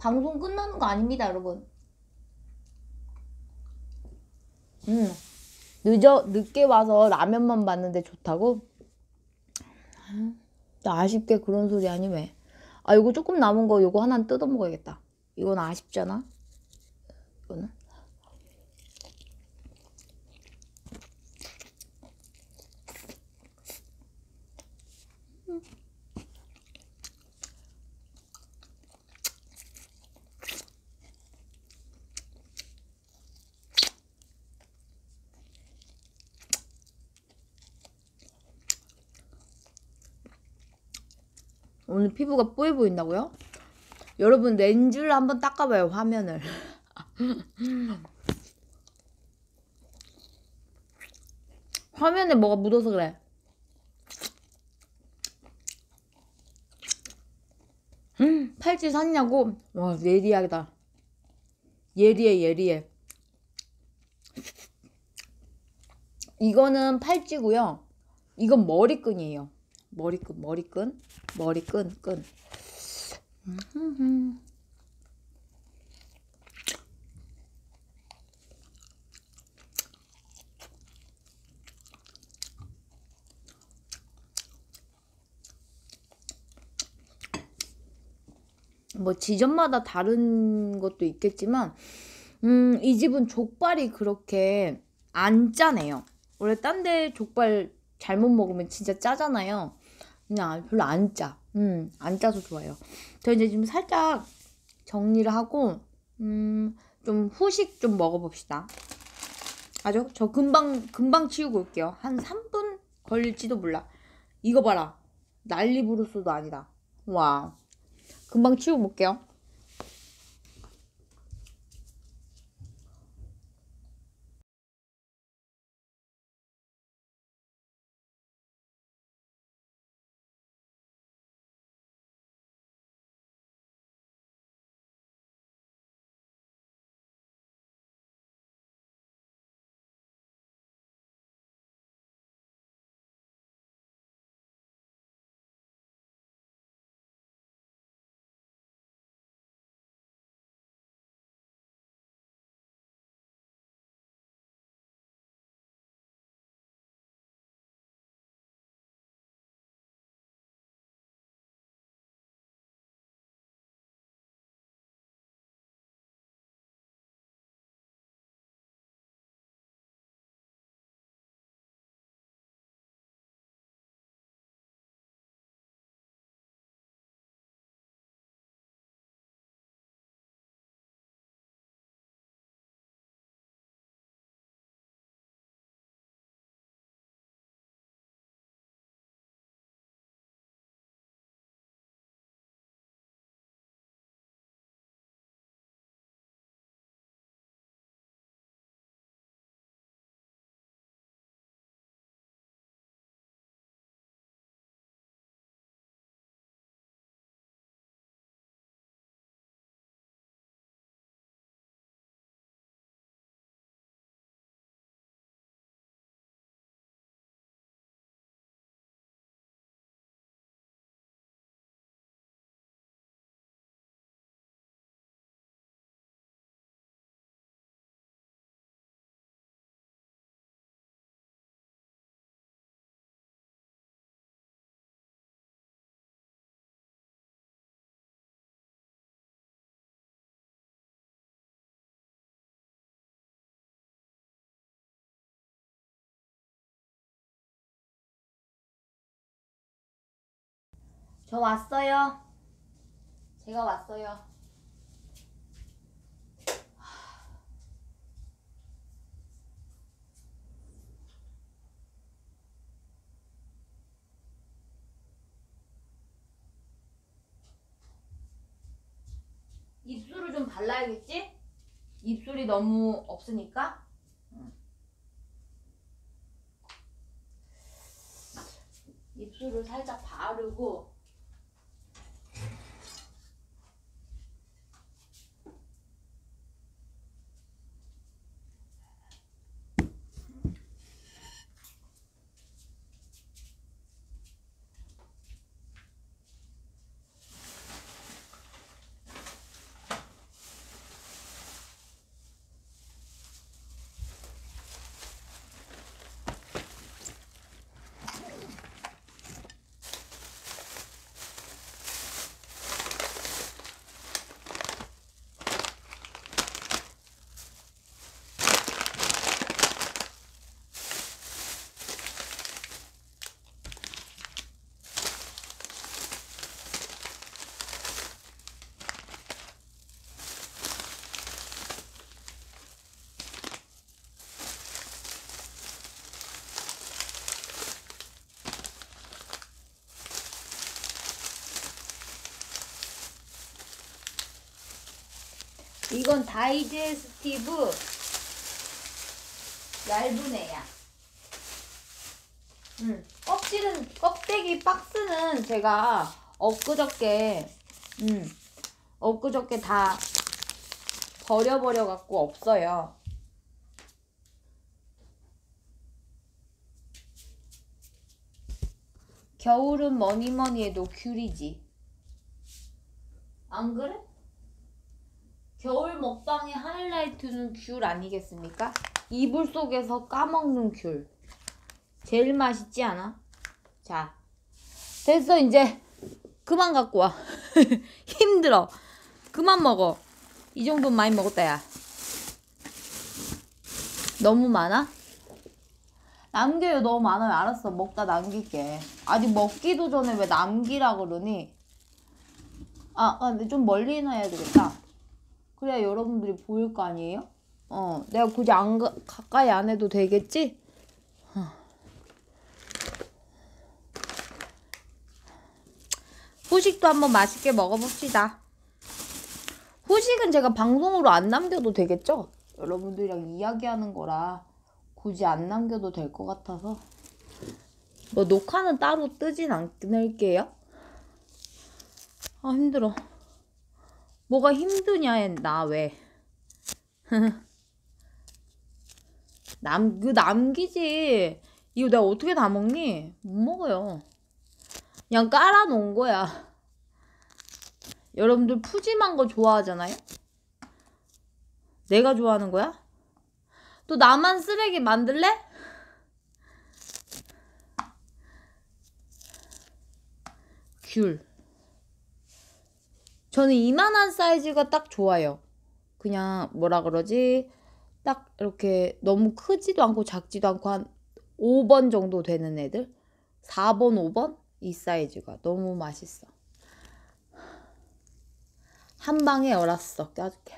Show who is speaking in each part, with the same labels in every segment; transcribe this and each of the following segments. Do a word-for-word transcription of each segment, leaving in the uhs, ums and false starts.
Speaker 1: 방송 끝나는 거 아닙니다, 여러분. 음, 늦어, 늦게 와서 라면만 봤는데 좋다고? 나 아쉽게 그런 소리 아니 왜? 아, 이거 조금 남은 거 이거 하나 뜯어 먹어야겠다. 이건 아쉽잖아. 이거는. 오늘 피부가 뽀해 보인다고요? 여러분 렌즈를 한번 닦아봐요, 화면을. 화면에 뭐가 묻어서 그래. 음, 팔찌 샀냐고? 와, 예리하다. 예리해, 예리해. 이거는 팔찌고요. 이건 머리끈이에요. 머리끈, 머리끈, 머리끈, 끈. 뭐 지점마다 다른 것도 있겠지만 음, 이 집은 족발이 그렇게 안 짜네요. 원래 딴 데 족발 잘못 먹으면 진짜 짜잖아요. 그냥 별로 안 짜. 음, 안 짜서 좋아요. 저 이제 지금 살짝 정리를 하고 음, 좀 후식 좀 먹어봅시다. 아죠? 저 금방 금방 치우고 올게요. 한 삼 분 걸릴지도 몰라. 이거 봐라. 난리 부르스도 아니다. 와, 금방 치우고 올게요. 저 왔어요. 제가 왔어요. 입술을 좀 발라야겠지? 입술이 너무 없으니까. 입술을 살짝 바르고 이건 다이제스티브 얇은 애야. 음, 껍질은, 껍데기 박스는 제가 엊그저께, 음, 엊그저께 다 버려버려 갖고 없어요. 겨울은 뭐니 뭐니 해도 귤이지. 안 그래? 겨울 먹방의 하이라이트는 귤 아니겠습니까? 이불 속에서 까먹는 귤. 제일 맛있지 않아? 자, 됐어. 이제 그만 갖고 와. 힘들어. 그만 먹어. 이 정도는 많이 먹었다 야. 너무 많아? 남겨요. 너무 많아요. 알았어. 먹다 남길게. 아직 먹기도 전에 왜 남기라 그러니? 아, 아 근데 좀 멀리 놔야 되겠다. 그래야 여러분들이 보일 거 아니에요? 어, 내가 굳이 안 가, 가까이 안 해도 되겠지? 후식도 한번 맛있게 먹어봅시다. 후식은 제가 방송으로 안 남겨도 되겠죠? 여러분들이랑 이야기하는 거라 굳이 안 남겨도 될 것 같아서. 뭐 녹화는 따로 뜨진 않을게요. 아 힘들어. 뭐가 힘드냐 나 왜. 남, 그 남기지. 이거 내가 어떻게 다 먹니? 못 먹어요. 그냥 깔아놓은 거야. 여러분들 푸짐한 거 좋아하잖아요? 내가 좋아하는 거야? 또 나만 쓰레기 만들래? 귤. 저는 이만한 사이즈가 딱 좋아요. 그냥 뭐라 그러지? 딱 이렇게 너무 크지도 않고 작지도 않고 한 오 번 정도 되는 애들? 사 번, 오 번? 이 사이즈가 너무 맛있어. 한 방에 얼었어. 껴줄게.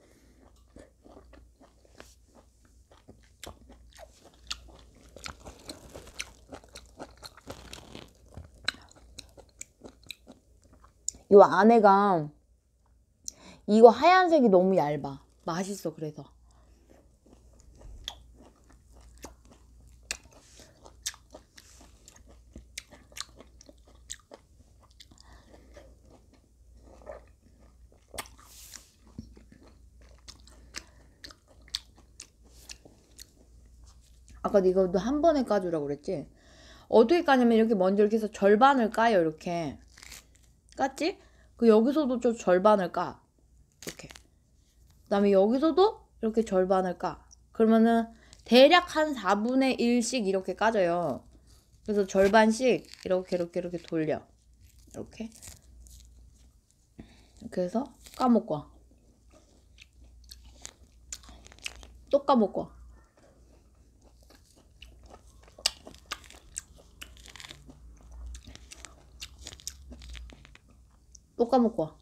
Speaker 1: 요 안에가 이거 하얀색이 너무 얇아. 맛있어. 그래서 아까 이거도 한 번에 까주라고 그랬지? 어떻게 까냐면 이렇게 먼저 이렇게 해서 절반을 까요. 이렇게 깠지? 그 여기서도 좀 절반을 까. 이렇게. 그 다음에 여기서도 이렇게 절반을 까. 그러면은 대략 한 사분의 일씩 이렇게 까져요. 그래서 절반씩 이렇게 이렇게 이렇게 돌려. 이렇게. 이렇게 해서 까먹고 와. 또 까먹고 와. 또 까먹고 와.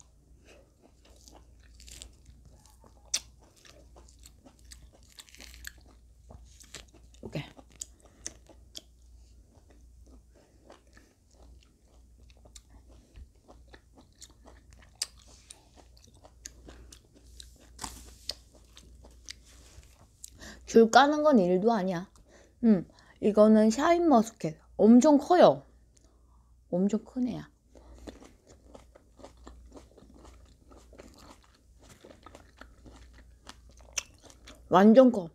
Speaker 1: 이렇게. 귤 까는 건 일도 아니야. 음, 이거는 샤인머스켓. 엄청 커요. 엄청 큰 애야. 완전 커.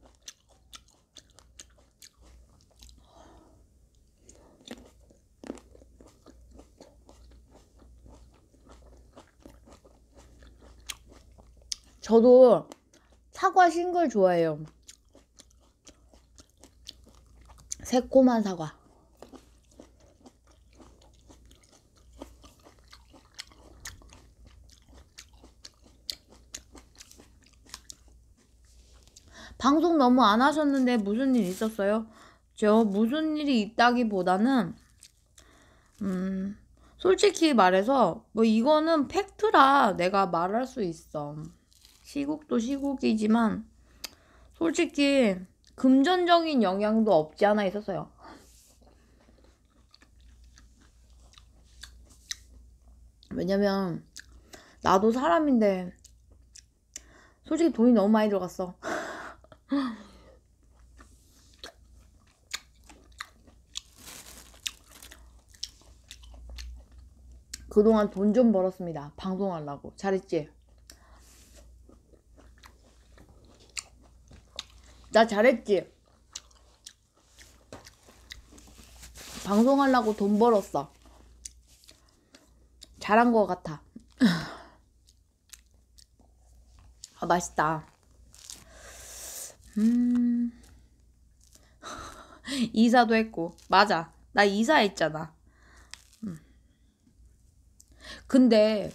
Speaker 1: 저도 사과 싱글 좋아해요. 새콤한 사과. 방송 너무 안 하셨는데 무슨 일 있었어요? 저 무슨 일이 있다기보다는 음 솔직히 말해서 뭐 이거는 팩트라 내가 말할 수 있어. 시국도 시국이지만 솔직히 금전적인 영향도 없지 않아 있었어요. 왜냐면 나도 사람인데 솔직히 돈이 너무 많이 들어갔어. 그동안 돈 좀 벌었습니다. 방송하려고. 잘했지? 나 잘했지? 방송하려고 돈 벌었어. 잘한 것 같아. 아, 맛있다. 음. 이사도 했고. 맞아. 나 이사했잖아. 음. 근데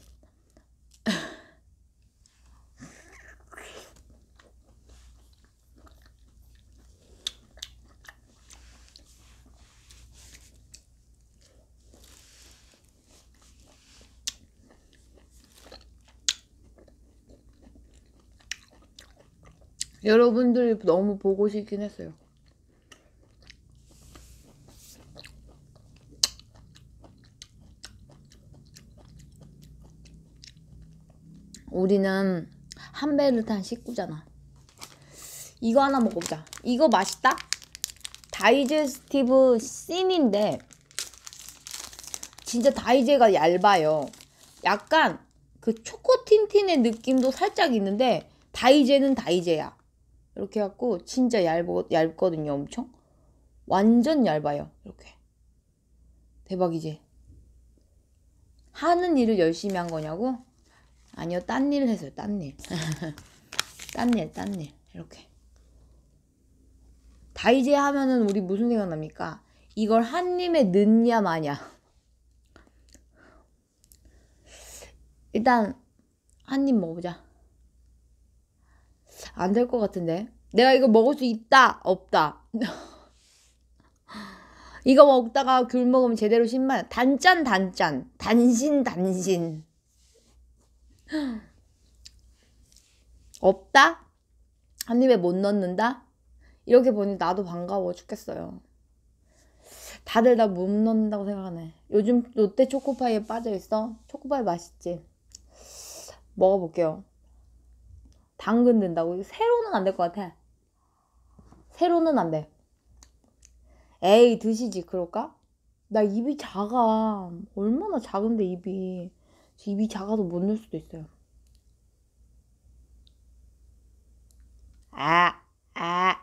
Speaker 1: 여러분들이 너무 보고 싶긴 했어요. 우리는 한 배를 탄 식구잖아. 이거 하나 먹어보자. 이거 맛있다? 다이제스티브 씬인데 진짜 다이제가 얇아요. 약간 그 초코틴틴의 느낌도 살짝 있는데 다이제는 다이제야. 이렇게 해갖고 진짜 얇, 얇거든요. 엄청 완전 얇아요. 이렇게 대박이지? 하는 일을 열심히 한 거냐고? 아니요, 딴 일을 했어요. 딴 일. 딴 일, 딴 일. 이렇게. 다이제 하면은 우리 무슨 생각납니까? 이걸 한 입에 넣냐 마냐. 일단 한 입 먹어보자. 안 될 것 같은데. 내가 이거 먹을 수 있다 없다. 이거 먹다가 귤 먹으면 제대로 신맛. 단짠 단짠 단신 단신. 없다? 한 입에 못 넣는다? 이렇게 보니 나도 반가워 죽겠어요. 다들 나 못 넣는다고 생각하네. 요즘 롯데 초코파이에 빠져있어? 초코파이 맛있지? 먹어볼게요. 당근 든다고? 세로는 안 될 것 같아. 세로는 안 돼. 에이, 드시지. 그럴까? 나 입이 작아. 얼마나 작은데 입이. 입이 작아서 못 넣을 수도 있어요. 아, 아.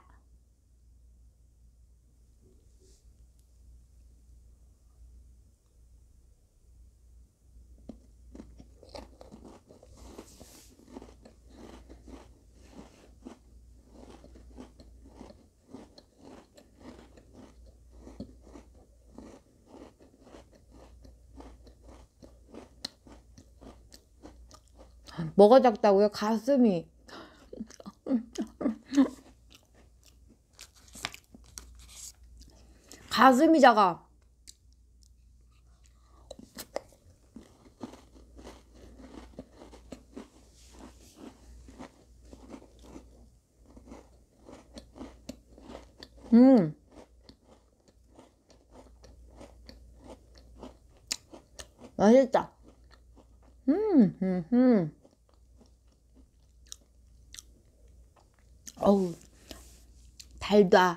Speaker 1: 뭐가 작다고요? 가슴이. 가슴이 작아. 음. 맛있다. 음, 음, 음. 어우, 달다.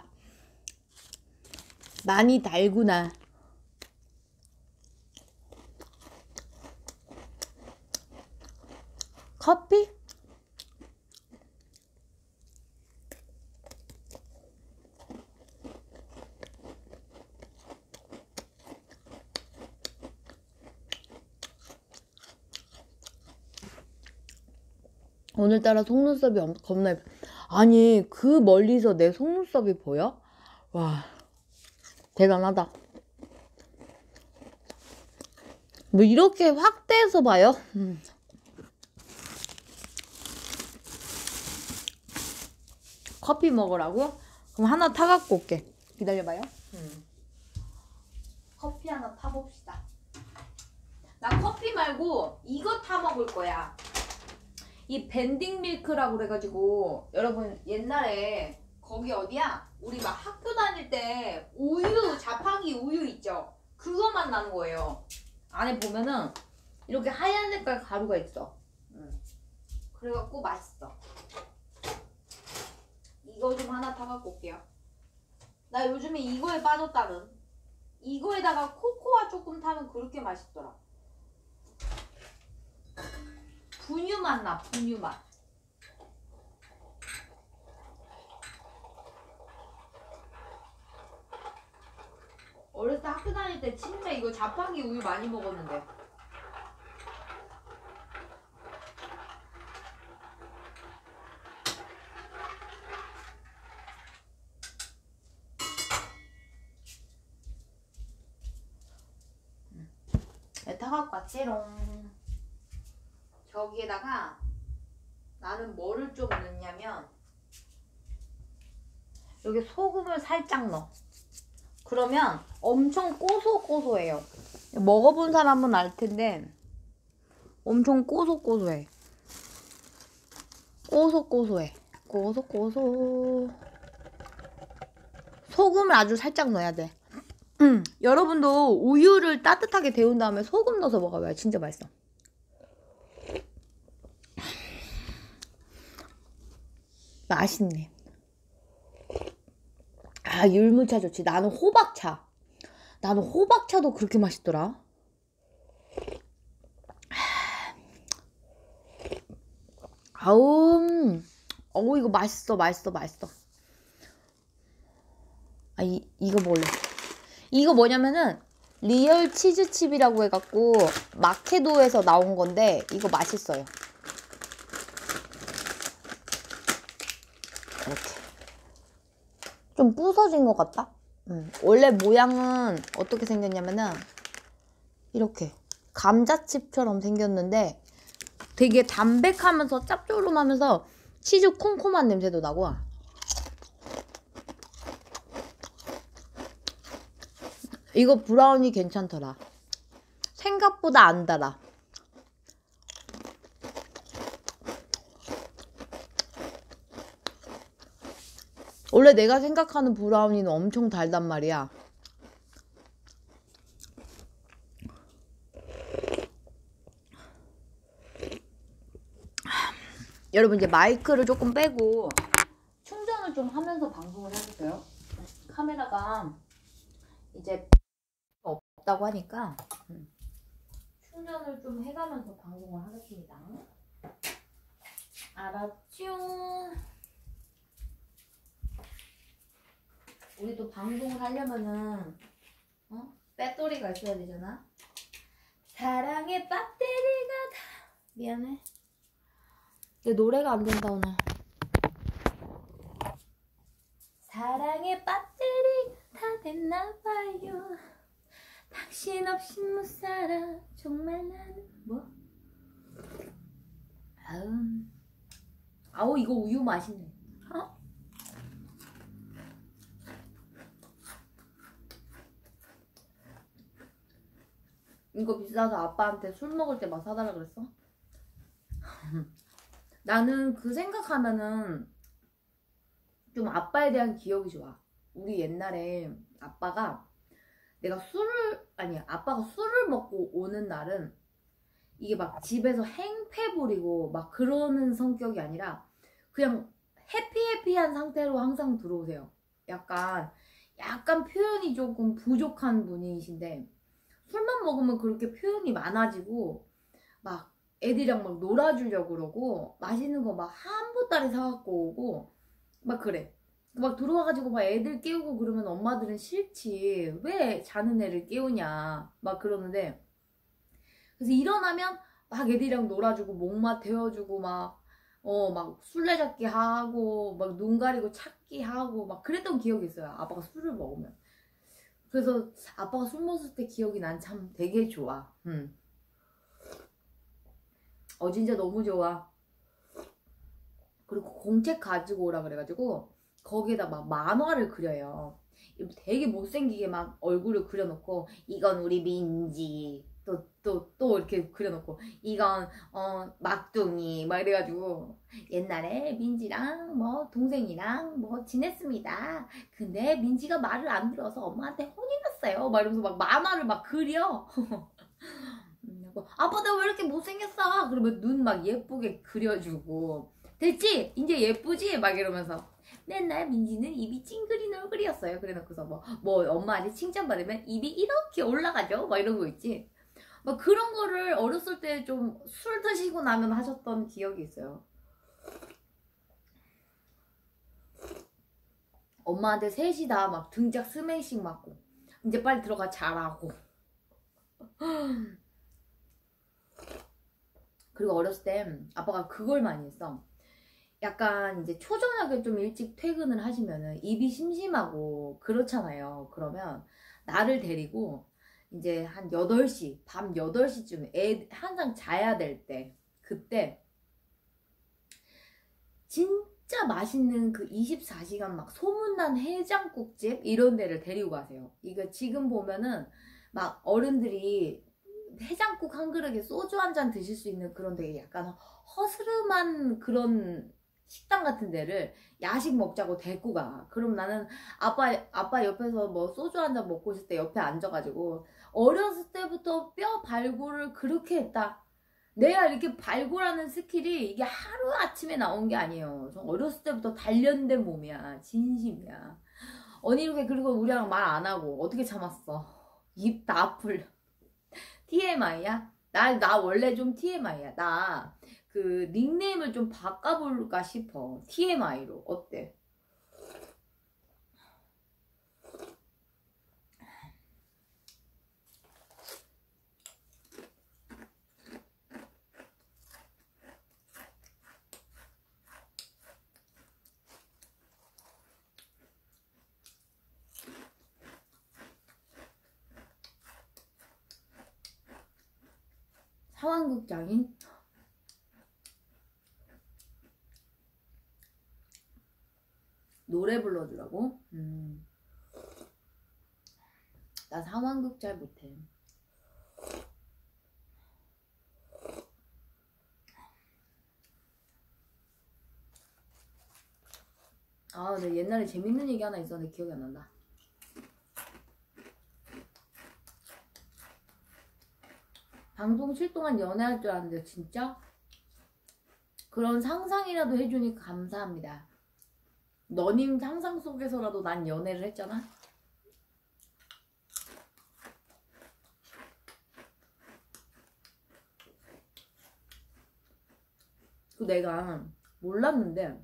Speaker 1: 많이 달구나. 커피? 오늘따라 속눈썹이 엄- 겁나 예뻐. 아니, 그 멀리서 내 속눈썹이 보여? 와, 대단하다. 뭐 이렇게 확대해서 봐요? 음. 커피 먹으라고? 그럼 하나 타갖고 올게. 기다려봐요. 음. 커피 하나 타봅시다. 나 커피 말고 이거 타 먹을 거야. 이 밴딩 밀크라고 그래가지고 여러분 옛날에 거기 어디야? 우리 막 학교 다닐 때 우유 자판기 우유 있죠? 그거만 나는 거예요. 안에 보면은 이렇게 하얀 색깔 가루가 있어. 음. 그래갖고 맛있어. 이거 좀 하나 타갖고 올게요. 나 요즘에 이거에 빠졌다는. 이거에다가 코코아 조금 타면 그렇게 맛있더라. 분유 맛 나, 분유 맛. 어렸을 때 학교 다닐 때 진짜 이거 자판기 우유 많이 먹었는데. 네, 타갖고 왔지롱. 저기에다가 나는 뭐를 좀 넣냐면 여기 소금을 살짝 넣어. 그러면 엄청 고소고소해요. 먹어본 사람은 알 텐데 엄청 고소고소해. 고소고소해. 고소고소. 소금을 아주 살짝 넣어야 돼. 음, 여러분도 우유를 따뜻하게 데운 다음에 소금 넣어서 먹어봐요. 진짜 맛있어. 맛있네. 아, 율무차 좋지. 나는 호박차. 나는 호박차도 그렇게 맛있더라. 아우, 어우, 이거 맛있어, 맛있어, 맛있어. 아, 이, 이거 먹을래. 이거 뭐냐면은, 리얼 치즈칩이라고 해갖고, 마케도에서 나온 건데, 이거 맛있어요. 이렇게. 좀 부서진 것 같다? 음. 원래 모양은 어떻게 생겼냐면은, 이렇게. 감자칩처럼 생겼는데, 되게 담백하면서 짭조름하면서 치즈 콩콩한 냄새도 나고. 이거 브라우니 괜찮더라. 생각보다 안 달아. 원래 내가 생각하는 브라우니는 엄청 달단 말이야. 여러분 이제 마이크를 조금 빼고 충전을 좀 하면서 방송을 해주세요. 카메라가 이제 없다고 하니까 충전을 좀 해가면서 방송을 하겠습니다. 알았죠? 우리도 방송을 하려면은 어? 배터리가 있어야 되잖아. 사랑의 배터리가 다 미안해. 내 노래가 안 된다 오늘. 사랑의 배터리 다 됐나봐요. 당신 없인 못 살아. 정말 나는 뭐? 아우 아우 이거 우유 맛있네. 어? 이거 비싸서 아빠한테 술 먹을 때 막 사달라 그랬어? 나는 그 생각하면은 좀 아빠에 대한 기억이 좋아. 우리 옛날에 아빠가 내가 술을 아니 아빠가 술을 먹고 오는 날은 이게 막 집에서 행패 부리고 막 그러는 성격이 아니라 그냥 해피해피한 상태로 항상 들어오세요. 약간 약간 표현이 조금 부족한 분이신데 술만 먹으면 그렇게 표현이 많아지고 막 애들이랑 막 놀아주려고 그러고 맛있는 거 막 한 보따리 사갖고 오고 막 그래. 막 들어와가지고 막 애들 깨우고 그러면 엄마들은 싫지. 왜 자는 애를 깨우냐 막 그러는데 그래서 일어나면 막 애들이랑 놀아주고 목마 태워주고 막 어 막 술래잡기 하고 막 눈 가리고 찾기 하고 막 그랬던 기억이 있어요. 아빠가 술을 먹으면. 그래서 아빠가 술 먹을 때 기억이 난 참 되게 좋아. 음. 어 진짜 너무 좋아. 그리고 공책 가지고 오라 그래가지고 거기에다 막 만화를 그려요. 되게 못생기게 막 얼굴을 그려놓고 이건 우리 민지 또 또 또 이렇게 그려놓고 이건 어 막둥이 막 이래가지고 옛날에 민지랑 뭐 동생이랑 뭐 지냈습니다. 근데 민지가 말을 안 들어서 엄마한테 혼이 났어요. 막 이러면서 막 만화를 막 그려. 뭐, 아빠 나 왜 이렇게 못생겼어? 그러면 눈 막 예쁘게 그려주고 됐지? 이제 예쁘지? 막 이러면서 맨날 민지는 입이 찡그린 얼굴이었어요. 그래놓고서 뭐, 뭐 엄마한테 칭찬받으면 입이 이렇게 올라가죠? 막 이런 거 있지? 막 그런 거를 어렸을 때 좀 술 드시고 나면 하셨던 기억이 있어요. 엄마한테 셋이 다 막 등짝 스매싱 맞고 이제 빨리 들어가 자라고. 그리고 어렸을 때 아빠가 그걸 많이 했어. 약간 이제 초저녁에 좀 일찍 퇴근을 하시면은 입이 심심하고 그렇잖아요. 그러면 나를 데리고 이제 한 여덟 시, 밤 여덟 시쯤 애 항상 자야 될 때, 그때 진짜 맛있는 그 이십사 시간 막 소문난 해장국집 이런 데를 데리고 가세요. 이거 지금 보면은 막 어른들이 해장국 한 그릇에 소주 한 잔 드실 수 있는 그런 되게 약간 허스름한 그런 식당 같은 데를 야식 먹자고 데리고 가. 그럼 나는 아빠 아빠 옆에서 뭐 소주 한 잔 먹고 있을 때 옆에 앉아가지고 어렸을 때부터 뼈 발굴을 그렇게 했다. 내가 이렇게 발굴하는 스킬이 이게 하루 아침에 나온 게 아니에요. 저 어렸을 때부터 단련된 몸이야. 진심이야. 언니 이렇게 그리고 우리랑 말 안 하고 어떻게 참았어? 입 다 아플. 티엠아이야? 나, 나 원래 좀 티엠아이야. 나 그 닉네임을 좀 바꿔볼까 싶어. 티엠아이로. 어때? 상황극장인? 노래 불러주라고? 음. 나 상황극 잘 못해. 아, 근데 옛날에 재밌는 얘기 하나 있었는데 기억이 안 난다. 방송 칠 동안 연애할 줄 알았는데 진짜? 그런 상상이라도 해주니 감사합니다. 너님 상상 속에서라도 난 연애를 했잖아? 그 내가 몰랐는데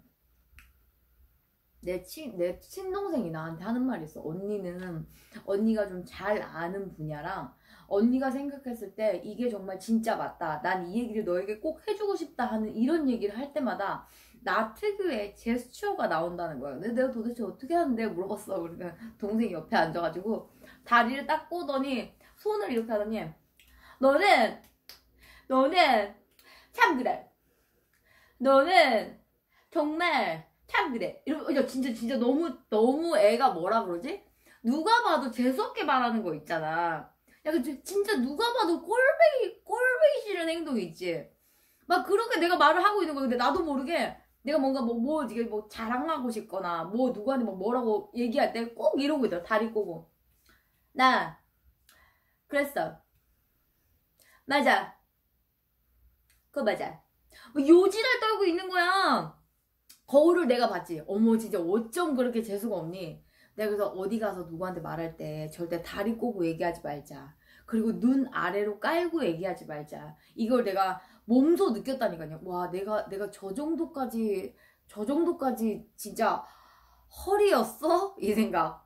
Speaker 1: 내, 친, 내 친동생이 나한테 하는 말이 있어. 언니는 언니가 좀 잘 아는 분야랑 언니가 생각했을 때 이게 정말 진짜 맞다. 난 이 얘기를 너에게 꼭 해주고 싶다 하는 이런 얘기를 할 때마다 나 특유의 제스처가 나온다는 거야. 근데 내가 도대체 어떻게 하는데 물어봤어. 그러니까 동생이 옆에 앉아가지고 다리를 딱 꼬더니 손을 이렇게 하더니 너는 너는 참 그래. 너는 정말 참 그래. 이러면 진짜 진짜 너무 너무 애가 뭐라 그러지? 누가 봐도 재수없게 말하는 거 있잖아. 야, 그 진짜 누가 봐도 꼴배기 꼴배기 싫은 행동이 있지. 막 그렇게 내가 말을 하고 있는 거야. 근데 나도 모르게 내가 뭔가 뭐, 뭐, 이게 뭐 자랑하고 싶거나 뭐 누구한테 뭐 뭐라고 얘기할 때 꼭 이러고 있더라. 다리 꼬고. 나 그랬어. 맞아. 그거 맞아. 뭐 요지랄 떨고 있는 거야. 거울을 내가 봤지. 어머 진짜 어쩜 그렇게 재수가 없니? 내가 그래서 어디 가서 누구한테 말할 때 절대 다리 꼬고 얘기하지 말자. 그리고 눈 아래로 깔고 얘기하지 말자. 이걸 내가 몸소 느꼈다니까요. 와, 내가 내가 저 정도까지 저 정도까지 진짜 허리였어? 이 생각.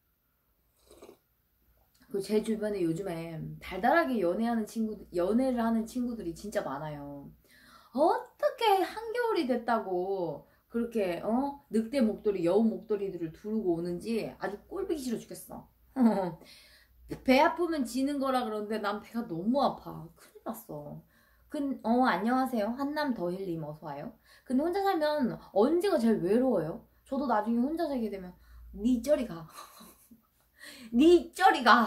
Speaker 1: 그 제 주변에 요즘에 달달하게 연애하는 친구 연애를 하는 친구들이 진짜 많아요. 어떻게 한겨울이 됐다고 그렇게 어 늑대 목도리 여우 목도리들을 두르고 오는지 아주 꼴보기 싫어 죽겠어. 배 아프면 지는 거라 그러는데 난 배가 너무 아파. 큰일 났어. 근, 어 안녕하세요. 한남 더힐님 어서와요. 근데 혼자 살면 언제가 제일 외로워요? 저도 나중에 혼자 살게 되면 니 쩌리 가. 니 쩌리 가.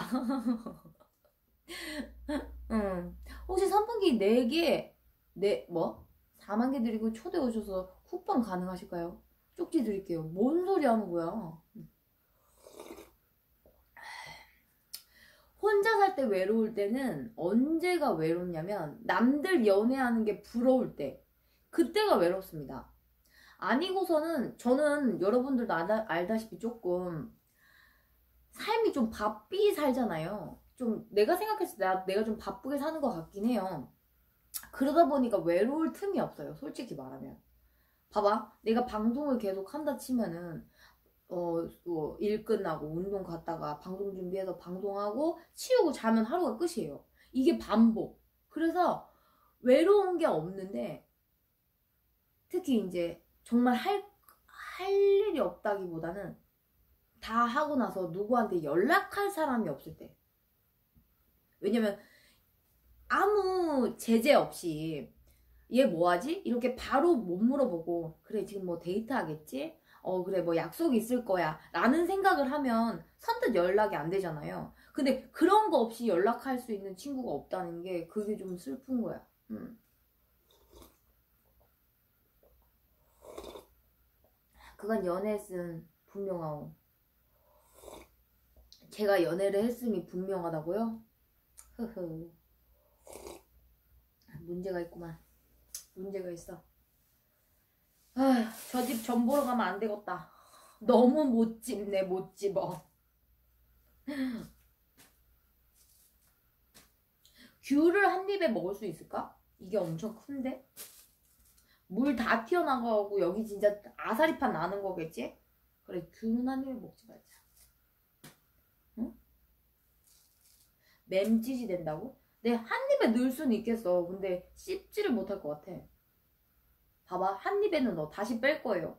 Speaker 1: 응. 혹시 선풍기 네 개 네 뭐? 사만 개 드리고 초대 오셔서 쿠폰 가능하실까요? 쪽지 드릴게요. 뭔 소리 하는 거야? 혼자 살 때 외로울 때는 언제가 외롭냐면 남들 연애하는 게 부러울 때, 그때가 외롭습니다. 아니고서는 저는 여러분들도 알다, 알다시피 조금 삶이 좀 바삐 살잖아요. 좀 내가 생각했을 때 나, 내가 좀 바쁘게 사는 것 같긴 해요. 그러다 보니까 외로울 틈이 없어요. 솔직히 말하면. 봐봐. 내가 방송을 계속 한다 치면은 어, 뭐, 일 끝나고 운동 갔다가 방송 준비해서 방송하고 치우고 자면 하루가 끝이에요. 이게 반복. 그래서 외로운 게 없는데, 특히 이제 정말 할, 할 일이 없다기보다는 다 하고 나서 누구한테 연락할 사람이 없을 때. 왜냐면 아무 제재 없이 얘 뭐하지? 이렇게 바로 못 물어보고, 그래 지금 뭐 데이트하겠지? 어 그래 뭐 약속 있을 거야 라는 생각을 하면 선뜻 연락이 안 되잖아요. 근데 그런 거 없이 연락할 수 있는 친구가 없다는 게 그게 좀 슬픈 거야. 음. 그간 연애했음 분명하오. 제가 연애를 했음이 분명하다고요? 흐흐. 문제가 있구만. 문제가 있어. 저 집 전 보러 가면 안 되겠다. 너무 못 집네, 못 집어. 귤을 한 입에 먹을 수 있을까? 이게 엄청 큰데? 물 다 튀어나가고 여기 진짜 아사리판 나는 거겠지? 그래, 귤은 한 입에 먹지 말자. 응? 맴짓이 된다고? 내 한 입에 넣을 수는 있겠어. 근데 씹지를 못할 것 같아. 봐봐, 한 입에는 너 다시 뺄 거예요.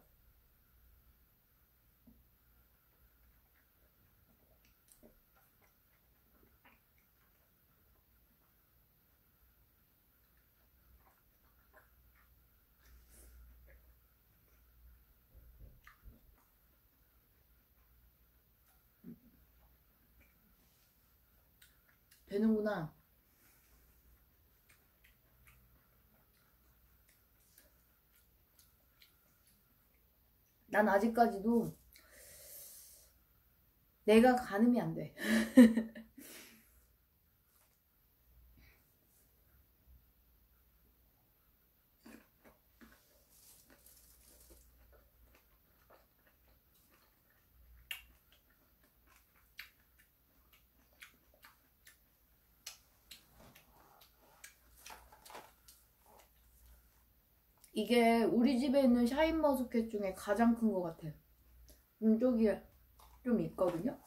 Speaker 1: 되는구나. 난 아직까지도 내가 가늠이 안 돼. 이게 우리 집에 있는 샤인머스켓 중에 가장 큰 것 같아. 음, 저기에 좀 있거든요?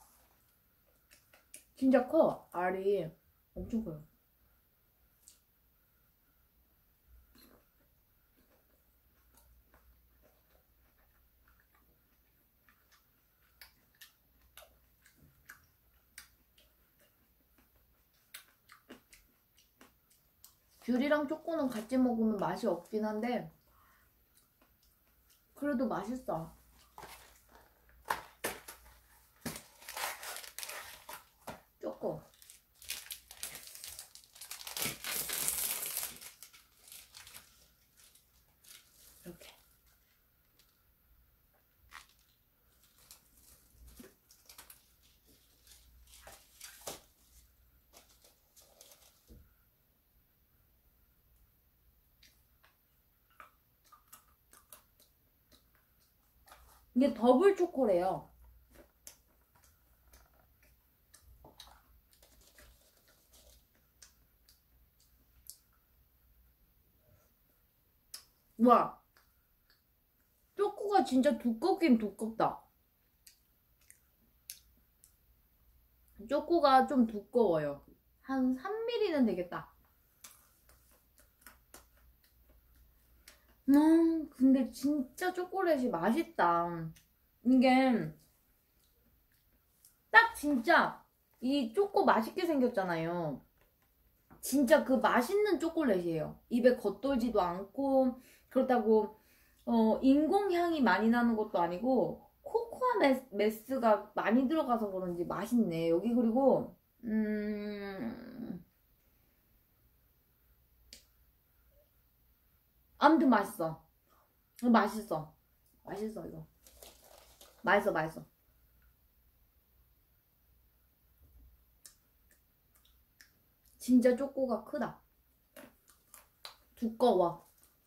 Speaker 1: 진짜 커. 알이 엄청 커요. 귤이랑 초코는 같이 먹으면 맛이 없긴 한데 그래도 맛있어. 초코. 이렇게. 이게 더블 초코래요. 와, 초코가 진짜 두껍긴 두껍다. 초코가 좀 두꺼워요. 한 삼 밀리미터는 되겠다. 음, 근데 진짜 초콜릿이 맛있다. 이게 딱 진짜 이 초코 맛있게 생겼잖아요. 진짜 그 맛있는 초콜릿이에요. 입에 겉돌지도 않고 그렇다고 어, 인공향이 많이 나는 것도 아니고 코코아 메스, 메스가 많이 들어가서 그런지 맛있네. 여기 그리고 음... 아무튼 맛있어. 어, 맛있어. 맛있어 이거. 맛있어 맛있어. 진짜 초코가 크다. 두꺼워.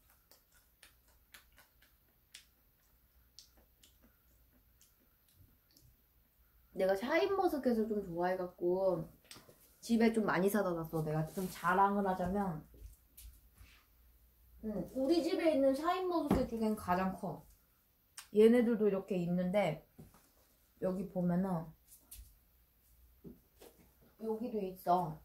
Speaker 1: 내가 샤인머스켓을 좀 좋아해갖고 집에 좀 많이 사다 놨어. 내가 좀 자랑을 하자면 응, 우리 집에 있는 샤인머스켓 중엔 가장 커. 얘네들도 이렇게 있는데 여기 보면은 여기도 있어.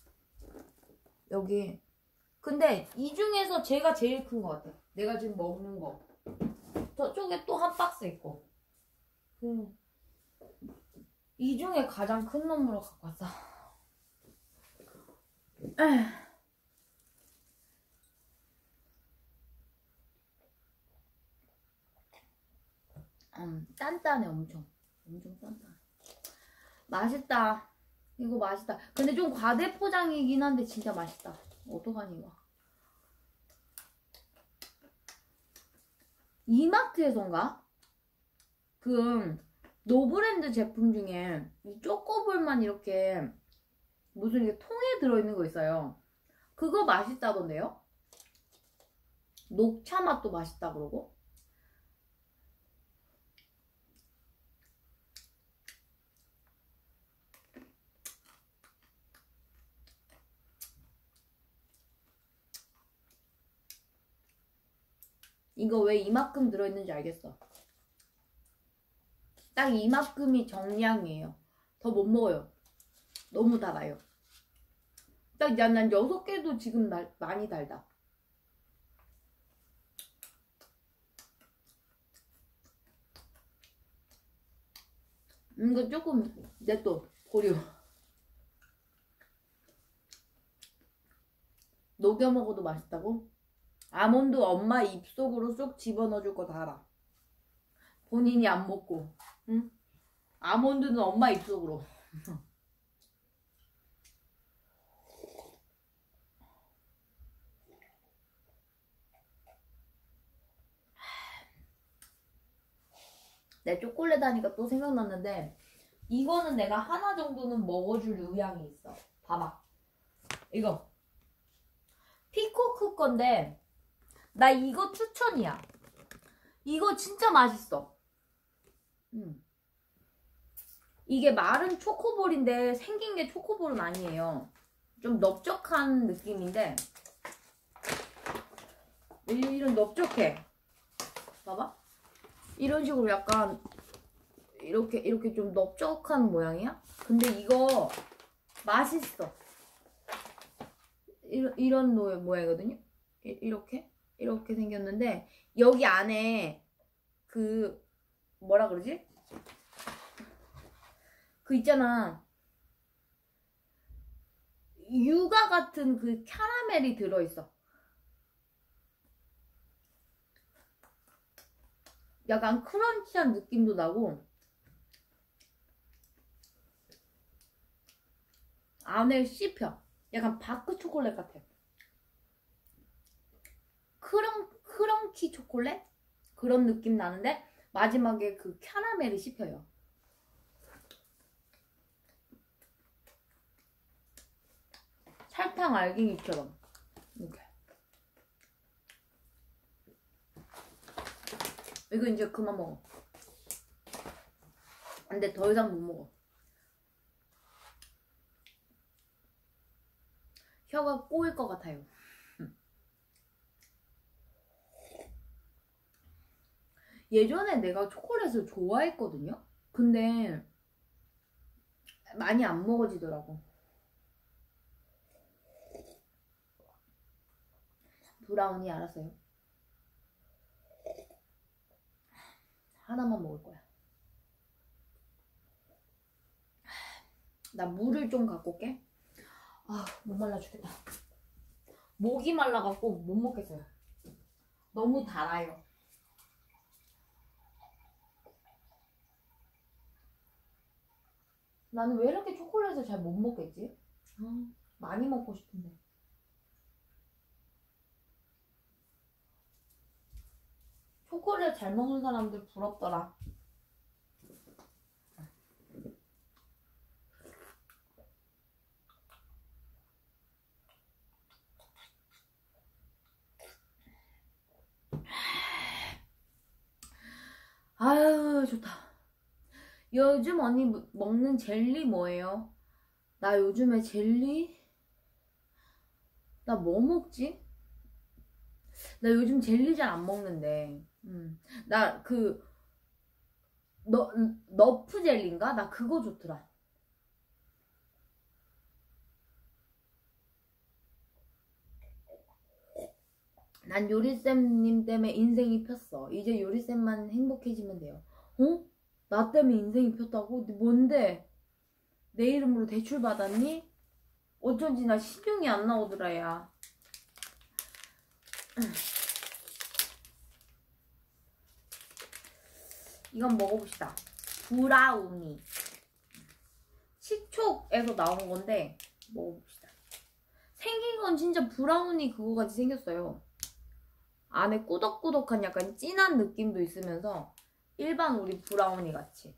Speaker 1: 여기. 근데 이 중에서 제가 제일 큰 것 같아. 내가 지금 먹는 거. 저쪽에 또 한 박스 있고. 음. 이 중에 가장 큰 놈으로 갖고 왔어. 음, 단단해. 엄청 엄청 단단해. 맛있다. 이거 맛있다. 근데 좀 과대 포장이긴 한데 진짜 맛있다. 어떡하니 이거. 이마트에선가? 그 노브랜드 제품 중에 이 초코볼만 이렇게 무슨 이게 통에 들어있는 거 있어요. 그거 맛있다던데요? 녹차 맛도 맛있다 그러고. 이거 왜 이만큼 들어있는지 알겠어. 딱 이만큼이 정량이에요. 더 못 먹어요. 너무 달아요. 딱 야, 난 여섯 개도 지금 날, 많이 달다. 이거 조금 냅둬. 보류. 녹여 먹어도 맛있다고? 아몬드 엄마 입속으로 쏙 집어넣어줄 거 다 알아. 본인이 안 먹고. 응? 아몬드는 엄마 입속으로. 내 초콜릿 하니까 또 생각났는데 이거는 내가 하나 정도는 먹어줄 의향이 있어. 봐봐. 이거 피코크 건데 나 이거 추천이야. 이거 진짜 맛있어. 음. 이게 마른 초코볼인데 생긴 게 초코볼은 아니에요. 좀 넓적한 느낌인데 이런 넓적해. 봐봐. 이런 식으로 약간 이렇게 이렇게 좀 넓적한 모양이야. 근데 이거 맛있어. 이런 이런 모양이거든요. 이렇게 이렇게 생겼는데 여기 안에 그 뭐라 그러지? 그 있잖아. 유가 같은 그 캐러멜이 들어있어. 약간 크런치한 느낌도 나고 안에 씹혀. 약간 바크 초콜릿 같아. 크런, 크런치 초콜릿? 그런 느낌 나는데 마지막에 그 캐러멜이 씹혀요. 설탕 알갱이처럼 이렇게. 이거 이제 그만 먹어. 근데 더 이상 못 먹어. 혀가 꼬일 것 같아요. 예전에 내가 초콜릿을 좋아했거든요. 근데 많이 안 먹어지더라고. 브라우니 알았어요. 하나만 먹을 거야. 나 물을 좀 갖고 올게. 아, 못 말라 죽겠다. 목이 말라갖고 못 먹겠어요. 너무 달아요. 나는 왜 이렇게 초콜릿을 잘 못 먹겠지? 아, 많이 먹고 싶은데. 초콜릿 잘 먹는 사람들 부럽더라. 아유 좋다. 요즘 언니 먹는 젤리 뭐예요? 나 요즘에 젤리? 나 뭐 먹지? 나 요즘 젤리 잘 안 먹는데. 음. 나 그 너 너프 젤리인가? 나 그거 좋더라. 난 요리쌤님 때문에 인생이 폈어. 이제 요리쌤만 행복해지면 돼요. 어? 나 때문에 인생이 폈다고? 뭔데? 내 이름으로 대출 받았니? 어쩐지 나 신용이 안 나오더라 야. 이건 먹어봅시다. 브라우니. 식촉에서 나온 건데 먹어봅시다. 생긴 건 진짜 브라우니 그거 같이 생겼어요. 안에 꾸덕꾸덕한 약간 진한 느낌도 있으면서 일반 우리 브라우니 같이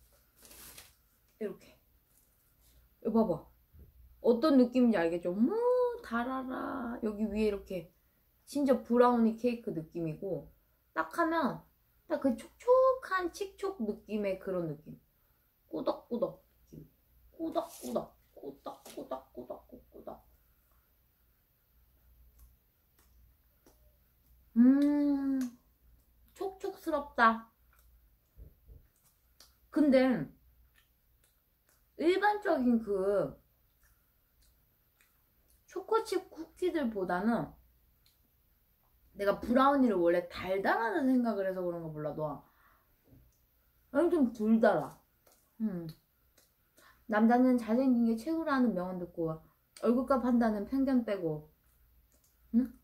Speaker 1: 이렇게. 이거 봐봐. 어떤 느낌인지 알겠죠? 뭐 달아라. 여기 위에 이렇게 진짜 브라우니 케이크 느낌이고 딱 하면 딱 그 촉촉한 칙촉 느낌의 그런 느낌. 꾸덕꾸덕 느낌. 꾸덕꾸덕 꾸덕꾸덕꾸덕꾸덕. 음 촉촉스럽다. 근데 일반적인 그 초코칩 쿠키들보다는 내가 브라우니를 원래 달달하는 생각을 해서 그런가 몰라도 좀 덜 달아. 음. 남자는 잘생긴 게 최고라는 명언 듣고 얼굴값 한다는 편견 빼고. 응?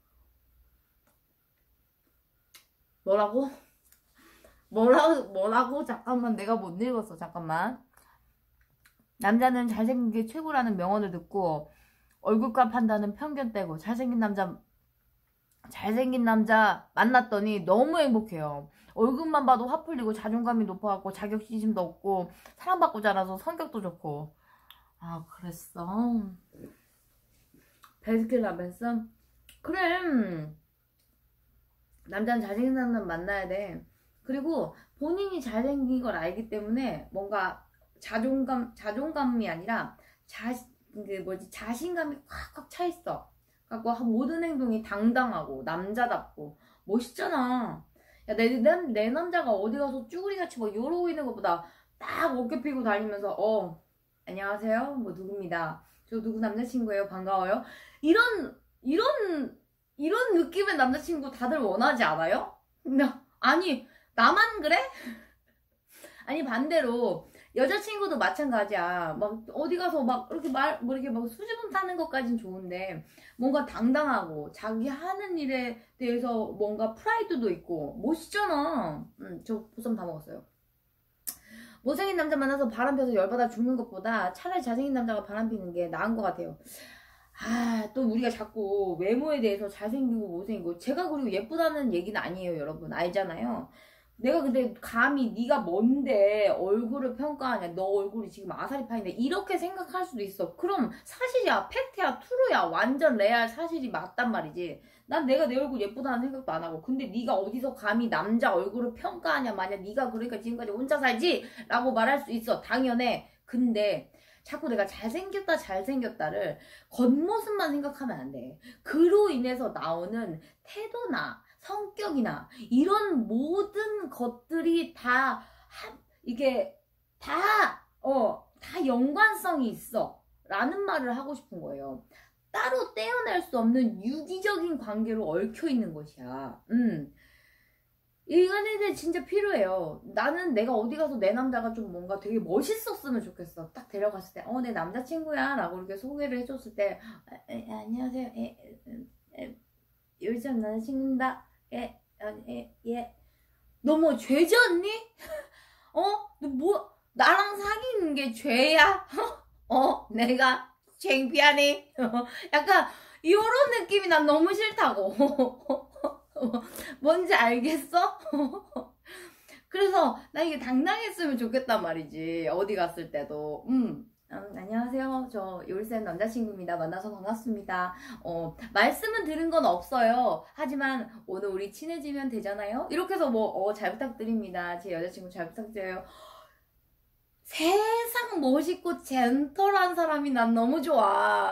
Speaker 1: 뭐라고? 뭐라고? 뭐라고? 잠깐만 내가 못 읽었어. 잠깐만. 남자는 잘생긴 게 최고라는 명언을 듣고 얼굴값 한다는 편견 빼고 잘생긴 남자 잘생긴 남자 만났더니 너무 행복해요. 얼굴만 봐도 화 풀리고 자존감이 높아갖고 자격지심도 없고 사랑받고 자라서 성격도 좋고. 아 그랬어. 베스킨라빈스? 그래. 남자는 잘생긴 남자 만나야 돼. 그리고 본인이 잘생긴 걸 알기 때문에 뭔가 자존감, 자존감이 아니라 자, 그 뭐지, 자신감이 꽉꽉 차 있어. 갖고 모든 행동이 당당하고 남자답고 멋있잖아. 야, 내, 내, 내 남자가 어디 가서 쭈구리같이 막 이러고 있는 것보다 딱 어깨 피고 다니면서 어 안녕하세요 뭐 누굽니다. 저 누구 남자친구예요. 반가워요. 이런 이런 이런 느낌의 남자친구 다들 원하지 않아요? 나 아니 나만 그래? 아니 반대로 여자친구도 마찬가지야. 막 어디 가서 막 이렇게 말 뭐 이렇게 막 수줍음 타는 것까진 좋은데 뭔가 당당하고 자기 하는 일에 대해서 뭔가 프라이드도 있고 멋있잖아. 음, 저 보쌈 다 먹었어요. 못생긴 남자 만나서 바람 펴서 열받아 죽는 것보다 차라리 잘생긴 남자가 바람 피는 게 나은 것 같아요. 아, 또 우리가 자꾸 외모에 대해서 잘생기고 못생기고 제가 그리고 예쁘다는 얘기는 아니에요. 여러분 알잖아요. 내가 근데 감히 네가 뭔데 얼굴을 평가하냐. 너 얼굴이 지금 아사리 파인데 이렇게 생각할 수도 있어. 그럼 사실이야. 팩트야. 트루야. 완전 레알 사실이 맞단 말이지. 난 내가 내 얼굴 예쁘다는 생각도 안 하고. 근데 네가 어디서 감히 남자 얼굴을 평가하냐. 만약 네가 그러니까 지금까지 혼자 살지? 라고 말할 수 있어. 당연해. 근데 자꾸 내가 잘생겼다 잘생겼다를 겉모습만 생각하면 안 돼. 그로 인해서 나오는 태도나 성격이나 이런 모든 것들이 다 이게 다 어, 다 연관성이 있어 라는 말을 하고 싶은 거예요. 따로 떼어낼 수 없는 유기적인 관계로 얽혀 있는 것이야. 음. 이거는 진짜 필요해요. 나는 내가 어디 가서 내 남자가 좀 뭔가 되게 멋있었으면 좋겠어. 딱 데려갔을 때, 어, 내 남자친구야. 라고 이렇게 소개를 해줬을 때, 아, 에, 안녕하세요. 에, 에, 요즘 남자친구입니다. 예, 예, 예. 너 뭐 죄지 않니? 어? 너 뭐, 나랑 사귀는 게 죄야? 어? 내가 창피하니? 약간, 이런 느낌이 난 너무 싫다고. 뭔지 알겠어? 그래서 나 이게 당당했으면 좋겠단 말이지. 어디 갔을 때도. 음. 음, 안녕하세요. 저 요리쌤 남자친구입니다. 만나서 반갑습니다. 어, 말씀은 들은 건 없어요. 하지만 오늘 우리 친해지면 되잖아요. 이렇게 해서 뭐, 어, 잘 부탁드립니다. 제 여자친구 잘 부탁드려요. 세상 멋있고 젠틀한 사람이 난 너무 좋아.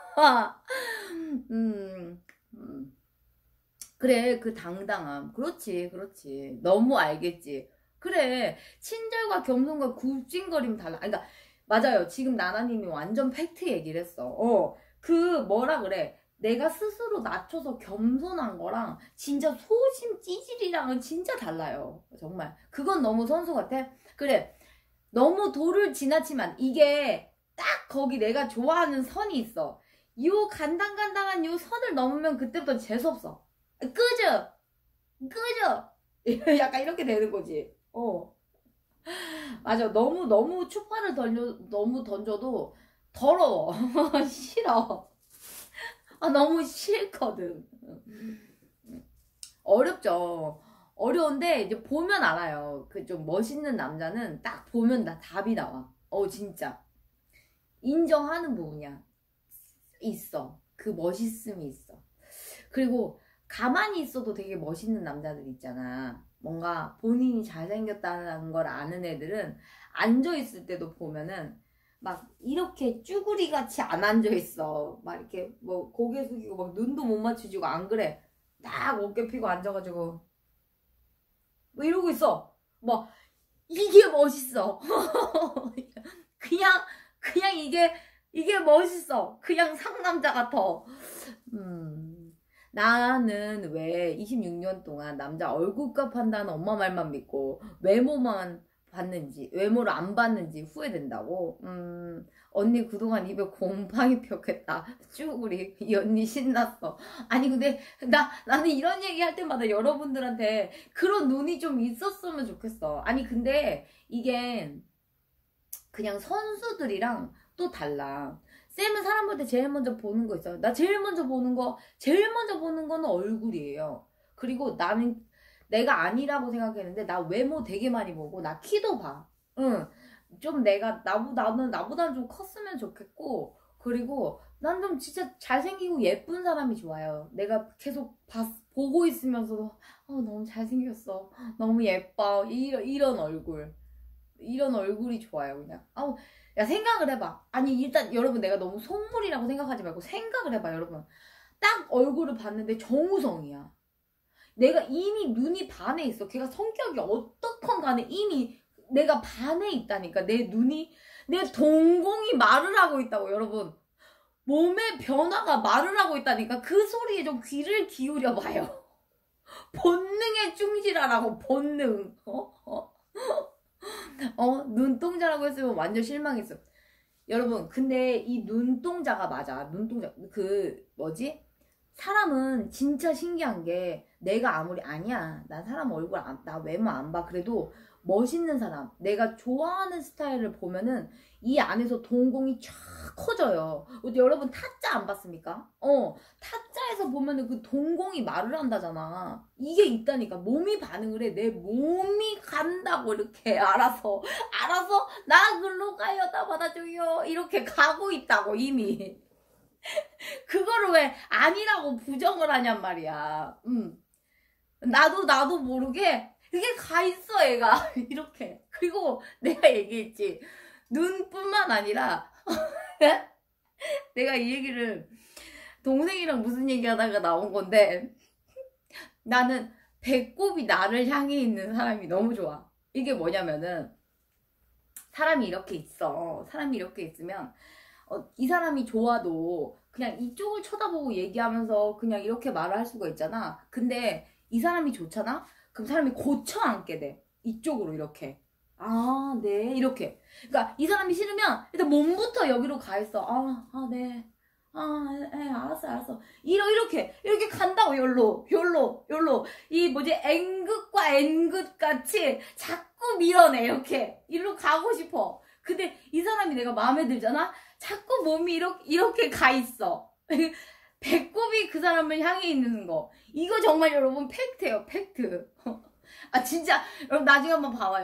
Speaker 1: 음, 음. 그래, 그 당당함. 그렇지, 그렇지. 너무 알겠지. 그래, 친절과 겸손과 굽진거리면 달라. 아니, 그러니까, 맞아요. 지금 나나님이 완전 팩트 얘기를 했어. 어, 그, 뭐라 그래. 내가 스스로 낮춰서 겸손한 거랑 진짜 소심 찌질이랑은 진짜 달라요. 정말. 그건 너무 선수 같아. 그래, 너무 도를 지나치면 이게 딱 거기 내가 좋아하는 선이 있어. 요 간당간당한 요 선을 넘으면 그때부터 재수없어. 끄죠? 끄죠? 약간 이렇게 되는 거지. 어. 맞아. 너무, 너무 추파를 던져, 너무 던져도 더러워. 싫어. 아, 너무 싫거든. 어렵죠. 어려운데, 이제 보면 알아요. 그 좀 멋있는 남자는 딱 보면 다 답이 나와. 어, 진짜. 인정하는 부분이야. 있어. 그 멋있음이 있어. 그리고, 가만히 있어도 되게 멋있는 남자들 있잖아. 뭔가 본인이 잘생겼다는 걸 아는 애들은 앉아있을 때도 보면은 막 이렇게 쭈구리 같이 안 앉아있어. 막 이렇게 뭐 고개 숙이고 막 눈도 못 맞추지고 안 그래. 딱 어깨 피고 앉아가지고 뭐 이러고 있어. 뭐 이게 멋있어. 그냥 그냥 이게 이게 멋있어. 그냥 상남자 같아. 음. 나는 왜 이십육 년 동안 남자 얼굴값 한다는 엄마 말만 믿고 외모만 봤는지 외모를 안 봤는지 후회된다고? 음, 언니 그동안 입에 곰팡이 폈겠다. 쭈구리 이 언니 신났어. 아니 근데 나 나는 이런 얘기 할 때마다 여러분들한테 그런 눈이 좀 있었으면 좋겠어. 아니 근데 이게 그냥 선수들이랑 또 달라. 쌤은 사람 볼 때 제일 먼저 보는 거 있어요. 나 제일 먼저 보는 거, 제일 먼저 보는 거는 얼굴이에요. 그리고 나는 내가 아니라고 생각했는데 나 외모 되게 많이 보고 나 키도 봐. 응. 좀 내가 나보다 나는 나보다는 좀 컸으면 좋겠고 그리고 난 좀 진짜 잘생기고 예쁜 사람이 좋아요. 내가 계속 봤, 보고 있으면서도 어, 너무 잘생겼어. 너무 예뻐. 이런 이런 얼굴. 이런 얼굴이 좋아요. 그냥. 아우 야 생각을 해봐. 아니 일단 여러분 내가 너무 속물이라고 생각하지 말고 생각을 해봐 여러분. 딱 얼굴을 봤는데 정우성이야. 내가 이미 눈이 반에 있어. 걔가 성격이 어떻건 간에 이미 내가 반에 있다니까. 내 눈이 내 동공이 말을 하고 있다고 여러분. 몸의 변화가 말을 하고 있다니까. 그 소리에 좀 귀를 기울여 봐요. 본능에 충실하라고 본능. 어? 어? 어? 눈동자라고 했으면 완전 실망했어. 여러분 근데 이 눈동자가 맞아. 눈동자 그 뭐지? 사람은 진짜 신기한 게 내가 아무리 아니야 나 사람 얼굴 안, 나 외모 안 봐. 그래도 멋있는 사람 내가 좋아하는 스타일을 보면은 이 안에서 동공이 쫙 커져요. 여러분 타짜 안 봤습니까? 어 타짜에서 보면은 그 동공이 말을 한다잖아. 이게 있다니까. 몸이 반응을 해. 내 몸이 간다고 이렇게 알아서 알아서 나 글로 가요 나 받아줘요 이렇게 가고 있다고 이미. 그거를 왜 아니라고 부정을 하냔 말이야. 음. 나도 나도 모르게 이게 가 있어 얘가 이렇게. 그리고 내가 얘기했지 눈뿐만 아니라 내가 이 얘기를 동생이랑 무슨 얘기하다가 나온 건데 나는 배꼽이 나를 향해 있는 사람이 너무 좋아. 이게 뭐냐면은 사람이 이렇게 있어. 사람이 이렇게 있으면 어, 이 사람이 좋아도 그냥 이쪽을 쳐다보고 얘기하면서 그냥 이렇게 말을 할 수가 있잖아. 근데 이 사람이 좋잖아? 그럼 사람이 고쳐 앉게 돼. 이쪽으로 이렇게. 아, 네. 이렇게. 그러니까 이 사람이 싫으면 일단 몸부터 여기로 가 있어. 아, 아, 네. 아, 예, 알았어, 알았어. 이러, 이렇게, 이렇게 간다고, 열로, 열로, 열로. 이 뭐지, N극과 N극 같이 자꾸 밀어내, 이렇게. 이리로 가고 싶어. 근데 이 사람이 내가 마음에 들잖아? 자꾸 몸이 이렇게, 이렇게 가 있어. 배꼽이 그 사람을 향해 있는 거. 이거 정말 여러분 팩트예요, 팩트. 아, 진짜. 여러분 나중에 한번 봐봐요.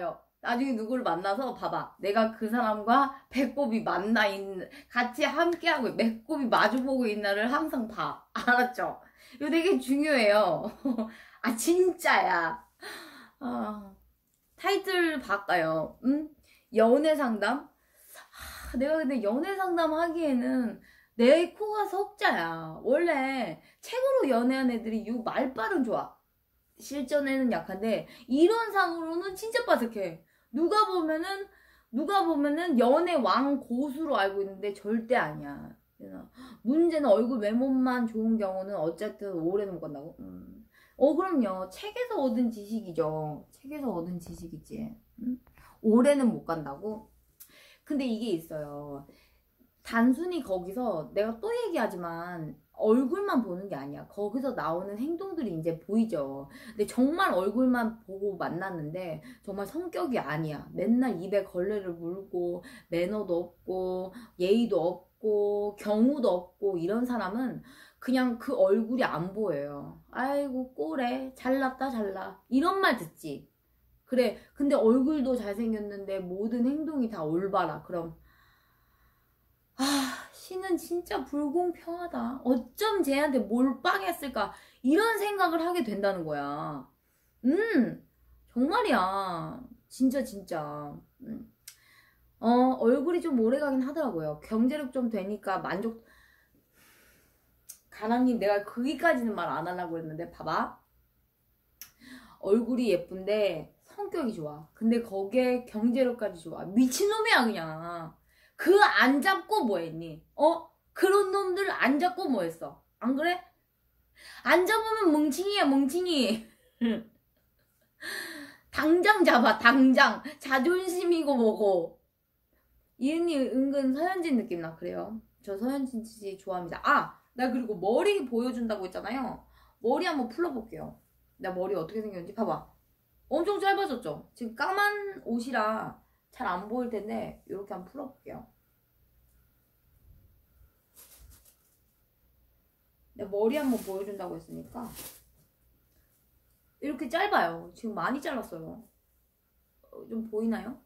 Speaker 1: 나중에 누구를 만나서 봐봐. 내가 그 사람과 배꼽이 만나 있는, 같이 함께하고 배꼽이 마주보고 있는 날을 항상 봐. 알았죠? 이거 되게 중요해요. 아, 진짜야. 아, 타이틀 바꿔요. 응? 연애 상담? 아, 내가 근데 연애 상담 하기에는 내 코가 석자야. 원래 책으로 연애한 애들이 요 말빨은 좋아. 실전에는 약한데 이론상으로는 진짜 빠삭해. 누가 보면은 누가 보면은 연애 왕 고수로 알고 있는데 절대 아니야. 문제는 얼굴 외모만 좋은 경우는 어쨌든 오래는 못 간다고. 음. 어 그럼요. 책에서 얻은 지식이죠. 책에서 얻은 지식이지. 음? 오래는 못 간다고. 근데 이게 있어요. 단순히 거기서 내가 또 얘기하지만 얼굴만 보는 게 아니야. 거기서 나오는 행동들이 이제 보이죠. 근데 정말 얼굴만 보고 만났는데 정말 성격이 아니야. 맨날 입에 걸레를 물고 매너도 없고 예의도 없고 경우도 없고 이런 사람은 그냥 그 얼굴이 안 보여요. 아이고 꼴해 잘났다 잘나 이런 말 듣지. 그래 근데 얼굴도 잘생겼는데 모든 행동이 다 올바라. 그럼 아, 신은 진짜 불공평하다. 어쩜 쟤한테 몰빵했을까? 이런 생각을 하게 된다는 거야. 음, 정말이야. 진짜, 진짜. 음. 어, 얼굴이 좀 오래 가긴 하더라고요. 경제력 좀 되니까 만족. 가나님, 내가 거기까지는 말 안 하려고 했는데, 봐봐. 얼굴이 예쁜데 성격이 좋아. 근데 거기에 경제력까지 좋아. 미친놈이야, 그냥. 그 안 잡고 뭐 했니? 어? 그런 놈들 안 잡고 뭐 했어? 안 그래? 안 잡으면 멍청이야 멍청이. 당장 잡아 당장. 자존심이고 뭐고. 이은이 은근 서현진 느낌 나. 그래요. 저 서현진 씨 좋아합니다. 아! 나 그리고 머리 보여준다고 했잖아요. 머리 한번 풀어볼게요. 나 머리 어떻게 생겼는지 봐봐. 엄청 짧아졌죠? 지금 까만 옷이라 잘 안 보일 텐데 이렇게 한번 풀어볼게요. 내가 머리 한번 보여준다고 했으니까 이렇게 짧아요. 지금 많이 잘랐어요. 좀 보이나요?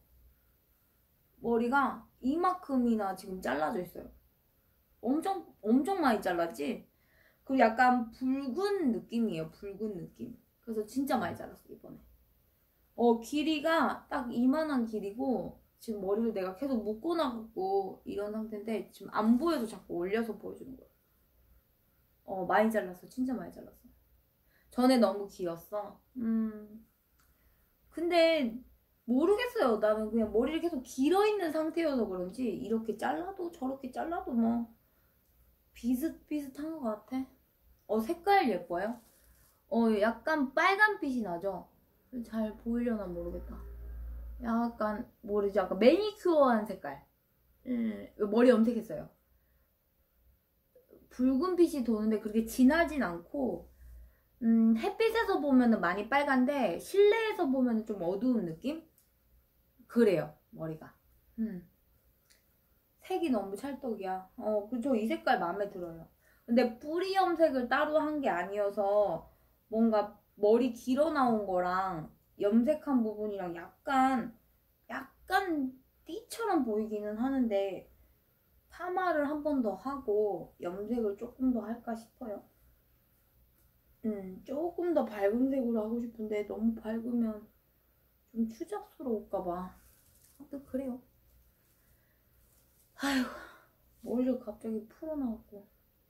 Speaker 1: 머리가 이만큼이나 지금 잘라져 있어요. 엄청 엄청 많이 잘랐지? 그리고 약간 붉은 느낌이에요. 붉은 느낌. 그래서 진짜 많이 잘랐어 이번에. 어 길이가 딱 이만한 길이고 지금 머리를 내가 계속 묶어놔갖고 이런 상태인데 지금 안 보여도 자꾸 올려서 보여주는 거야. 어 많이 잘랐어. 진짜 많이 잘랐어. 전에 너무 길었어. 음 근데 모르겠어요. 나는 그냥 머리를 계속 길어있는 상태여서 그런지 이렇게 잘라도 저렇게 잘라도 뭐 비슷비슷한 것 같아. 어 색깔 예뻐요? 어 약간 빨간빛이 나죠? 잘 보이려나 모르겠다. 약간 모르지 약간 매니큐어한 색깔. 음, 머리 염색했어요. 붉은 빛이 도는데 그렇게 진하진 않고 음, 햇빛에서 보면 많이 빨간데 실내에서 보면 좀 어두운 느낌? 그래요 머리가. 음. 색이 너무 찰떡이야. 어 그죠. 이 색깔 마음에 들어요. 근데 뿌리 염색을 따로 한 게 아니어서 뭔가 머리 길어 나온 거랑 염색한 부분이랑 약간 약간 띠처럼 보이기는 하는데 파마를 한 번 더 하고 염색을 조금 더 할까 싶어요. 음, 조금 더 밝은 색으로 하고 싶은데 너무 밝으면 좀 추잡스러울까봐. 아무튼 그래요. 아휴, 머리를 갑자기 풀어놔갖고.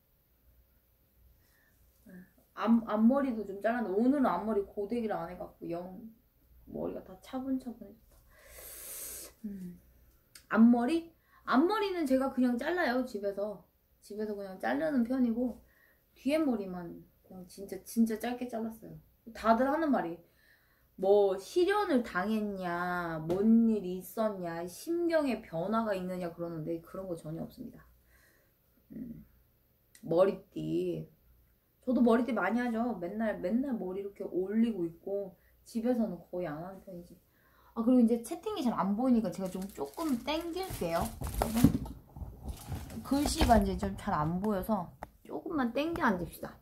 Speaker 1: 앞, 앞머리도 좀 잘랐는데 오늘은 앞머리 고데기를 안 해갖고 영 머리가 다 차분차분해졌다. 음. 앞머리? 앞머리는 제가 그냥 잘라요. 집에서 집에서 그냥 자르는 편이고 뒤에 머리만 그냥 진짜 진짜 짧게 잘랐어요. 다들 하는 말이 뭐 실연을 당했냐 뭔 일이 있었냐 심경의 변화가 있느냐 그러는데 그런 거 전혀 없습니다. 음. 머리띠 저도 머리띠 많이 하죠. 맨날 맨날 머리 이렇게 올리고 있고 집에서는 거의 안 하는 편이지. 아 그리고 이제 채팅이 잘 안 보이니까 제가 좀 조금 땡길게요. 글씨가 이제 좀 잘 안 보여서 조금만 땡겨 앉읍시다.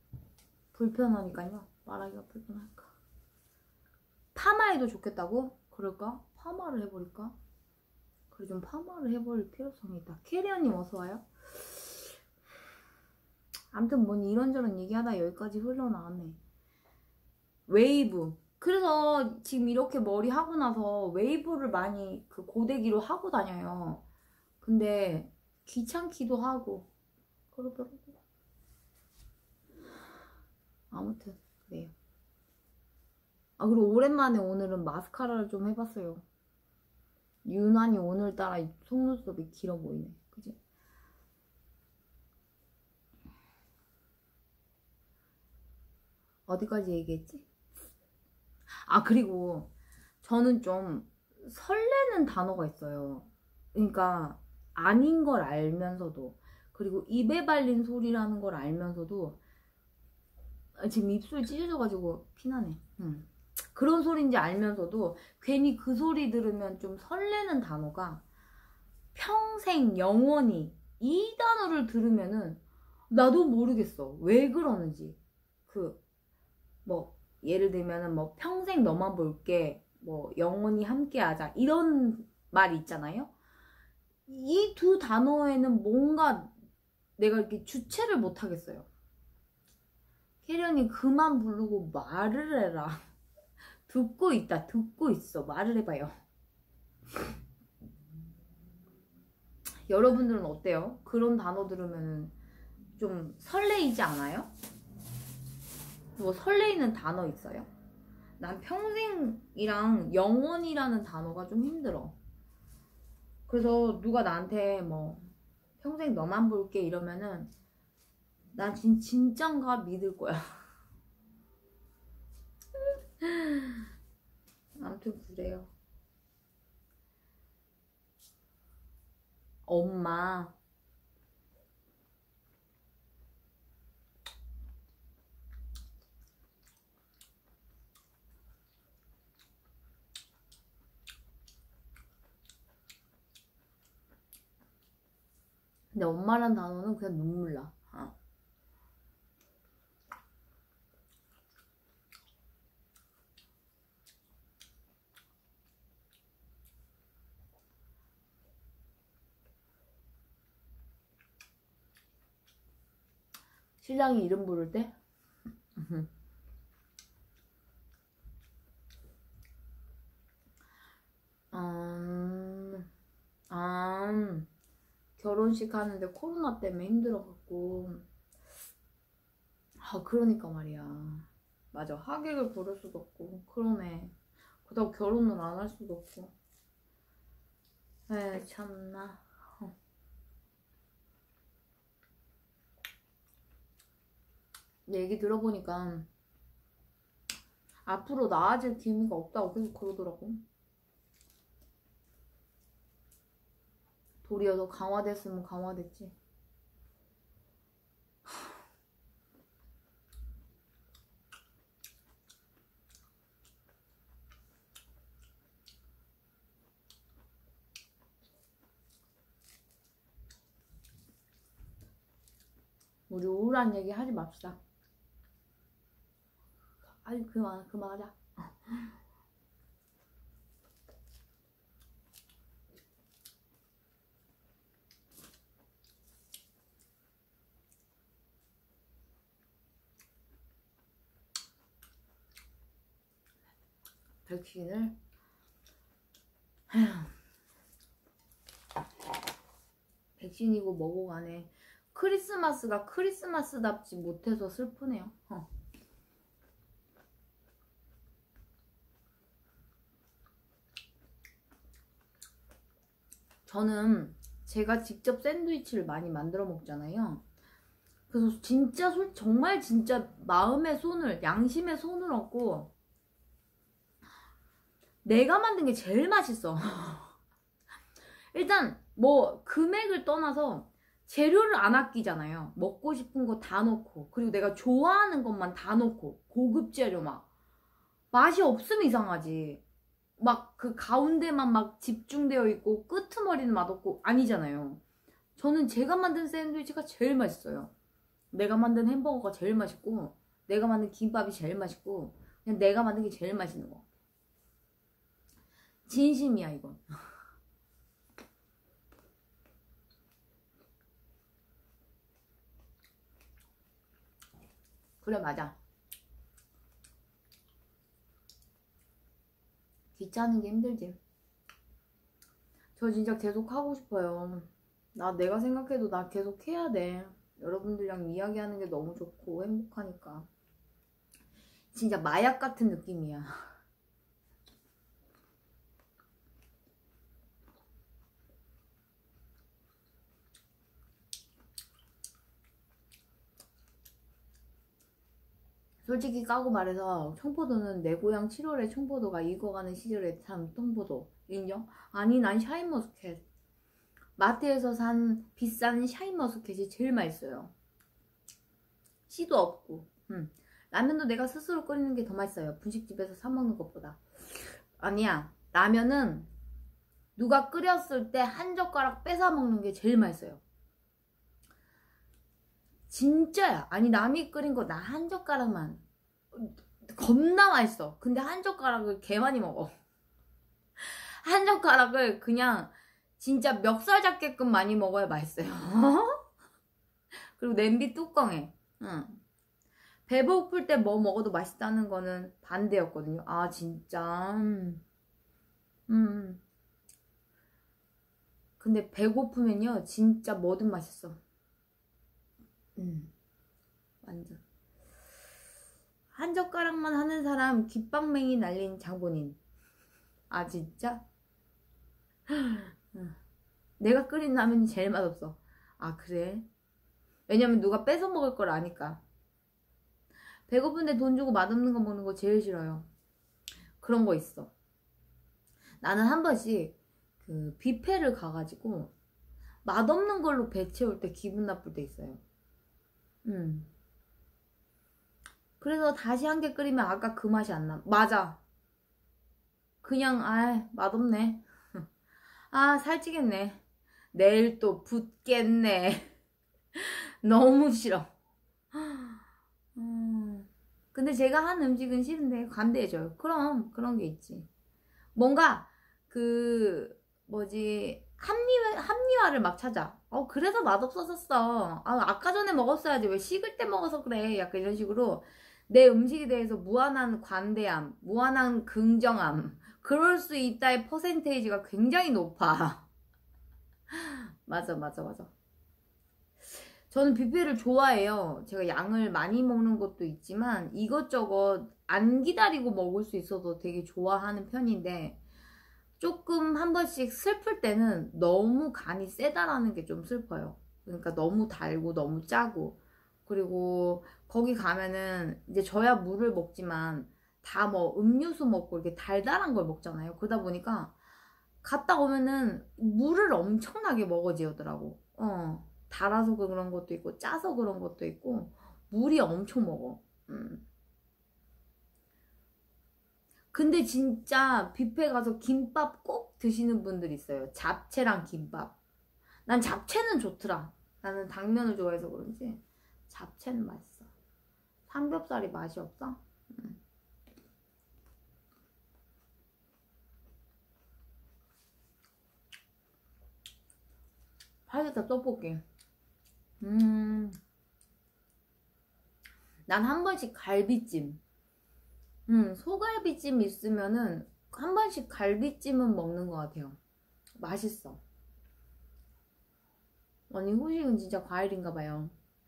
Speaker 1: 불편하니까요. 말하기가 불편할까. 파마해도 좋겠다고? 그럴까? 파마를 해버릴까? 그래, 좀 파마를 해버릴 필요성이 있다. 캐리어님 어서와요. 아무튼 뭐 이런저런 얘기하다 여기까지 흘러나왔네. 웨이브. 그래서 지금 이렇게 머리 하고 나서 웨이브를 많이 그 고데기로 하고 다녀요. 근데 귀찮기도 하고 그러더라고. 아무튼 그래요. 아, 그리고 오랜만에 오늘은 마스카라를 좀 해봤어요. 유난히 오늘따라 속눈썹이 길어 보이네. 그지? 어디까지 얘기했지? 아, 그리고 저는 좀 설레는 단어가 있어요. 그러니까 아닌 걸 알면서도, 그리고 입에 발린 소리라는 걸 알면서도, 아, 지금 입술 찢어져가지고 피나네. 응. 그런 소리인지 알면서도 괜히 그 소리 들으면 좀 설레는 단어가 평생, 영원히, 이 단어를 들으면은 나도 모르겠어. 왜 그러는지. 그 뭐 예를 들면은 뭐 평생 너만 볼게, 뭐 영원히 함께하자, 이런 말 있잖아요. 이 두 단어에는 뭔가 내가 이렇게 주체를 못 하겠어요. 캐련이 그만 부르고 말을 해라. 듣고 있다, 듣고 있어, 말을 해봐요. 여러분들은 어때요? 그런 단어 들으면 좀 설레이지 않아요? 뭐 설레이는 단어 있어요? 난 평생이랑 영원이라는 단어가 좀 힘들어. 그래서 누가 나한테 뭐 평생 너만 볼게 이러면은 난 진, 진짠가 믿을 거야. 아무튼 그래요. 엄마. 근데 엄마란 단어는 그냥 눈물 나. 어. 신랑이 이름 부를 때? 음, 아, 결혼식 하는데 코로나 때문에 힘들어갖고. 아, 그러니까 말이야. 맞아. 하객을 부를 수도 없고. 그러네. 그렇다고 결혼을 안 할 수도 없고. 에이, 참나. 어. 얘기 들어보니까 앞으로 나아질 기미가 없다고 계속 그러더라고. 도리어 더 강화됐으면 강화됐지. 우리 우울한 얘기 하지 맙시다. 아니, 그만, 그만하자. 백신을 백신이고 뭐고 간에 크리스마스가 크리스마스답지 못해서 슬프네요. 어. 저는 제가 직접 샌드위치를 많이 만들어 먹잖아요. 그래서 진짜 솔 정말 진짜 마음의 손을, 양심의 손을 얹고 내가 만든 게 제일 맛있어. 일단 뭐 금액을 떠나서 재료를 안 아끼잖아요. 먹고 싶은 거 다 넣고, 그리고 내가 좋아하는 것만 다 넣고, 고급 재료 막 맛이 없으면 이상하지. 막 그 가운데만 막 집중되어 있고 끄트머리는 맛없고 아니잖아요. 저는 제가 만든 샌드위치가 제일 맛있어요. 내가 만든 햄버거가 제일 맛있고, 내가 만든 김밥이 제일 맛있고, 그냥 내가 만든 게 제일 맛있는 거. 진심이야 이건. 그래 맞아. 귀찮은 게 힘들지. 저 진짜 계속 하고 싶어요. 나 내가 생각해도 나 계속 해야 돼. 여러분들이랑 이야기하는 게 너무 좋고 행복하니까. 진짜 마약 같은 느낌이야. 솔직히 까고 말해서 청포도는 내 고향 칠월에 청포도가 익어가는 시절에 산 청포도 인정? 아니 난 샤인머스켓, 마트에서 산 비싼 샤인머스켓이 제일 맛있어요. 씨도 없고. 음. 라면도 내가 스스로 끓이는 게 더 맛있어요, 분식집에서 사 먹는 것보다. 아니야, 라면은 누가 끓였을 때 한 젓가락 뺏어 먹는 게 제일 맛있어요. 진짜야. 아니 남이 끓인 거 나 한 젓가락만 겁나 맛있어. 근데 한 젓가락을 개 많이 먹어. 한 젓가락을 그냥 진짜 멱살 잡게끔 많이 먹어야 맛있어요. 그리고 냄비 뚜껑에. 응. 배고플 때 뭐 먹어도 맛있다는 거는 반대였거든요. 아 진짜. 음. 음. 근데 배고프면요 진짜 뭐든 맛있어. 음. 완전. 한 젓가락만 하는 사람 귓방맹이 날린 장본인. 아 진짜? 내가 끓인 라면이 제일 맛없어. 아 그래? 왜냐면 누가 뺏어 먹을 걸 아니까. 배고픈데 돈 주고 맛없는 거 먹는 거 제일 싫어요. 그런 거 있어. 나는 한 번씩 그 뷔페를 가가지고 맛없는 걸로 배 채울 때 기분 나쁠 때 있어요. 음. 그래서 다시 한 개 끓이면 아까 그 맛이 안 나. 맞아. 그냥 아 맛없네. 아 살찌겠네. 내일 또 붓겠네. 너무 싫어. 음. 근데 제가 한 음식은 싫은데 관대해져요. 그럼 그런 게 있지. 뭔가 그 뭐지 합리화, 합리화를 막 찾아. 어 그래서 맛없어졌어. 아 아까 전에 먹었어야지 왜 식을 때 먹어서 그래. 약간 이런 식으로 내 음식에 대해서 무한한 관대함, 무한한 긍정함, 그럴 수 있다의 퍼센테이지가 굉장히 높아. 맞아 맞아 맞아. 저는 뷔페를 좋아해요. 제가 양을 많이 먹는 것도 있지만 이것저것 안 기다리고 먹을 수 있어서 되게 좋아하는 편인데 조금 한 번씩 슬플 때는 너무 간이 세다라는 게 좀 슬퍼요. 그러니까 너무 달고 너무 짜고. 그리고 거기 가면은 이제 저야 물을 먹지만 다 뭐 음료수 먹고 이렇게 달달한 걸 먹잖아요. 그러다 보니까 갔다 오면은 물을 엄청나게 먹어지더라고. 어. 달아서 그런 것도 있고 짜서 그런 것도 있고 물이 엄청 먹어. 음. 근데 진짜 뷔페 가서 김밥 꼭 드시는 분들 있어요. 잡채랑 김밥. 난 잡채는 좋더라. 나는 당면을 좋아해서 그런지 잡채는 맛있어. 삼겹살이 맛이 없어? 음. 팔겠다 떡볶이. 음. 난 한 번씩 갈비찜. 음, 소갈비찜 있으면은 한 번씩 갈비찜은 먹는 것 같아요. 맛있어. 아니 후식은 진짜 과일인가 봐요.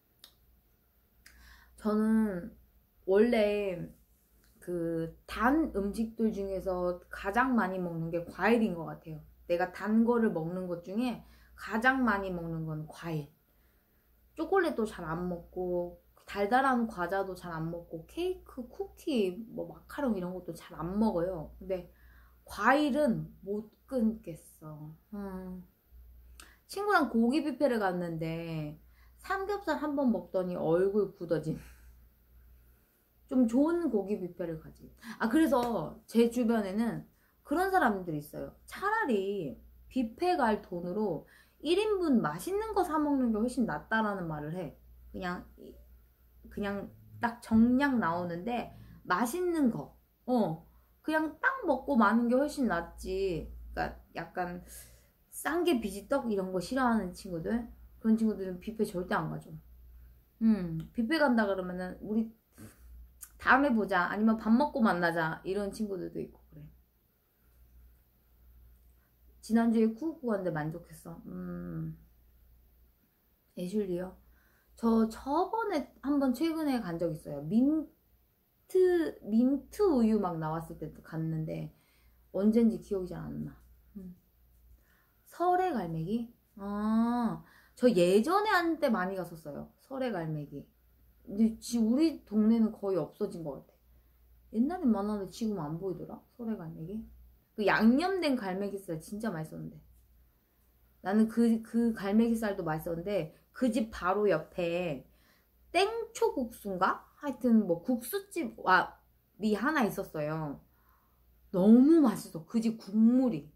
Speaker 1: 저는 원래 그 단 음식들 중에서 가장 많이 먹는 게 과일인 것 같아요. 내가 단 거를 먹는 것 중에 가장 많이 먹는 건 과일. 초콜릿도 잘 안 먹고 달달한 과자도 잘 안 먹고 케이크, 쿠키, 뭐 마카롱 이런 것도 잘 안 먹어요. 근데 과일은 못 끊겠어. 음. 친구랑 고기 뷔페를 갔는데 삼겹살 한 번 먹더니 얼굴 굳어진. 좀 좋은 고기 뷔페를 가지. 아 그래서 제 주변에는 그런 사람들이 있어요. 차라리 뷔페 갈 돈으로 일 인분 맛있는 거 사 먹는 게 훨씬 낫다라는 말을 해. 그냥 그냥 딱 정량 나오는데 맛있는 거. 어 그냥 딱 먹고 마는 게 훨씬 낫지. 그러니까 약간 싼 게 비지떡 이런 거 싫어하는 친구들, 그런 친구들은 뷔페 절대 안 가죠. 음 뷔페 간다 그러면은 우리 다음에 보자, 아니면 밥 먹고 만나자, 이런 친구들도 있고 그래. 지난주에 쿠쿠 갔는데 만족했어. 음 애슐리요? 저 저번에 한번 최근에 간 적 있어요. 민트 민트 우유 막 나왔을 때 갔는데 언젠지 기억이 잘 안 나. 음. 설의 갈매기? 아, 저 예전에 한때 많이 갔었어요. 설의 갈매기. 근데 지금 우리 동네는 거의 없어진 것 같아. 옛날엔 많았는데 지금 안 보이더라, 설의 갈매기. 그 양념된 갈매기살 진짜 맛있었는데. 나는 그, 그 갈매기살도 맛있었는데 그 집 바로 옆에 땡초국수인가? 하여튼 뭐 국수집이 하나 있었어요. 너무 맛있어. 그 집 국물이.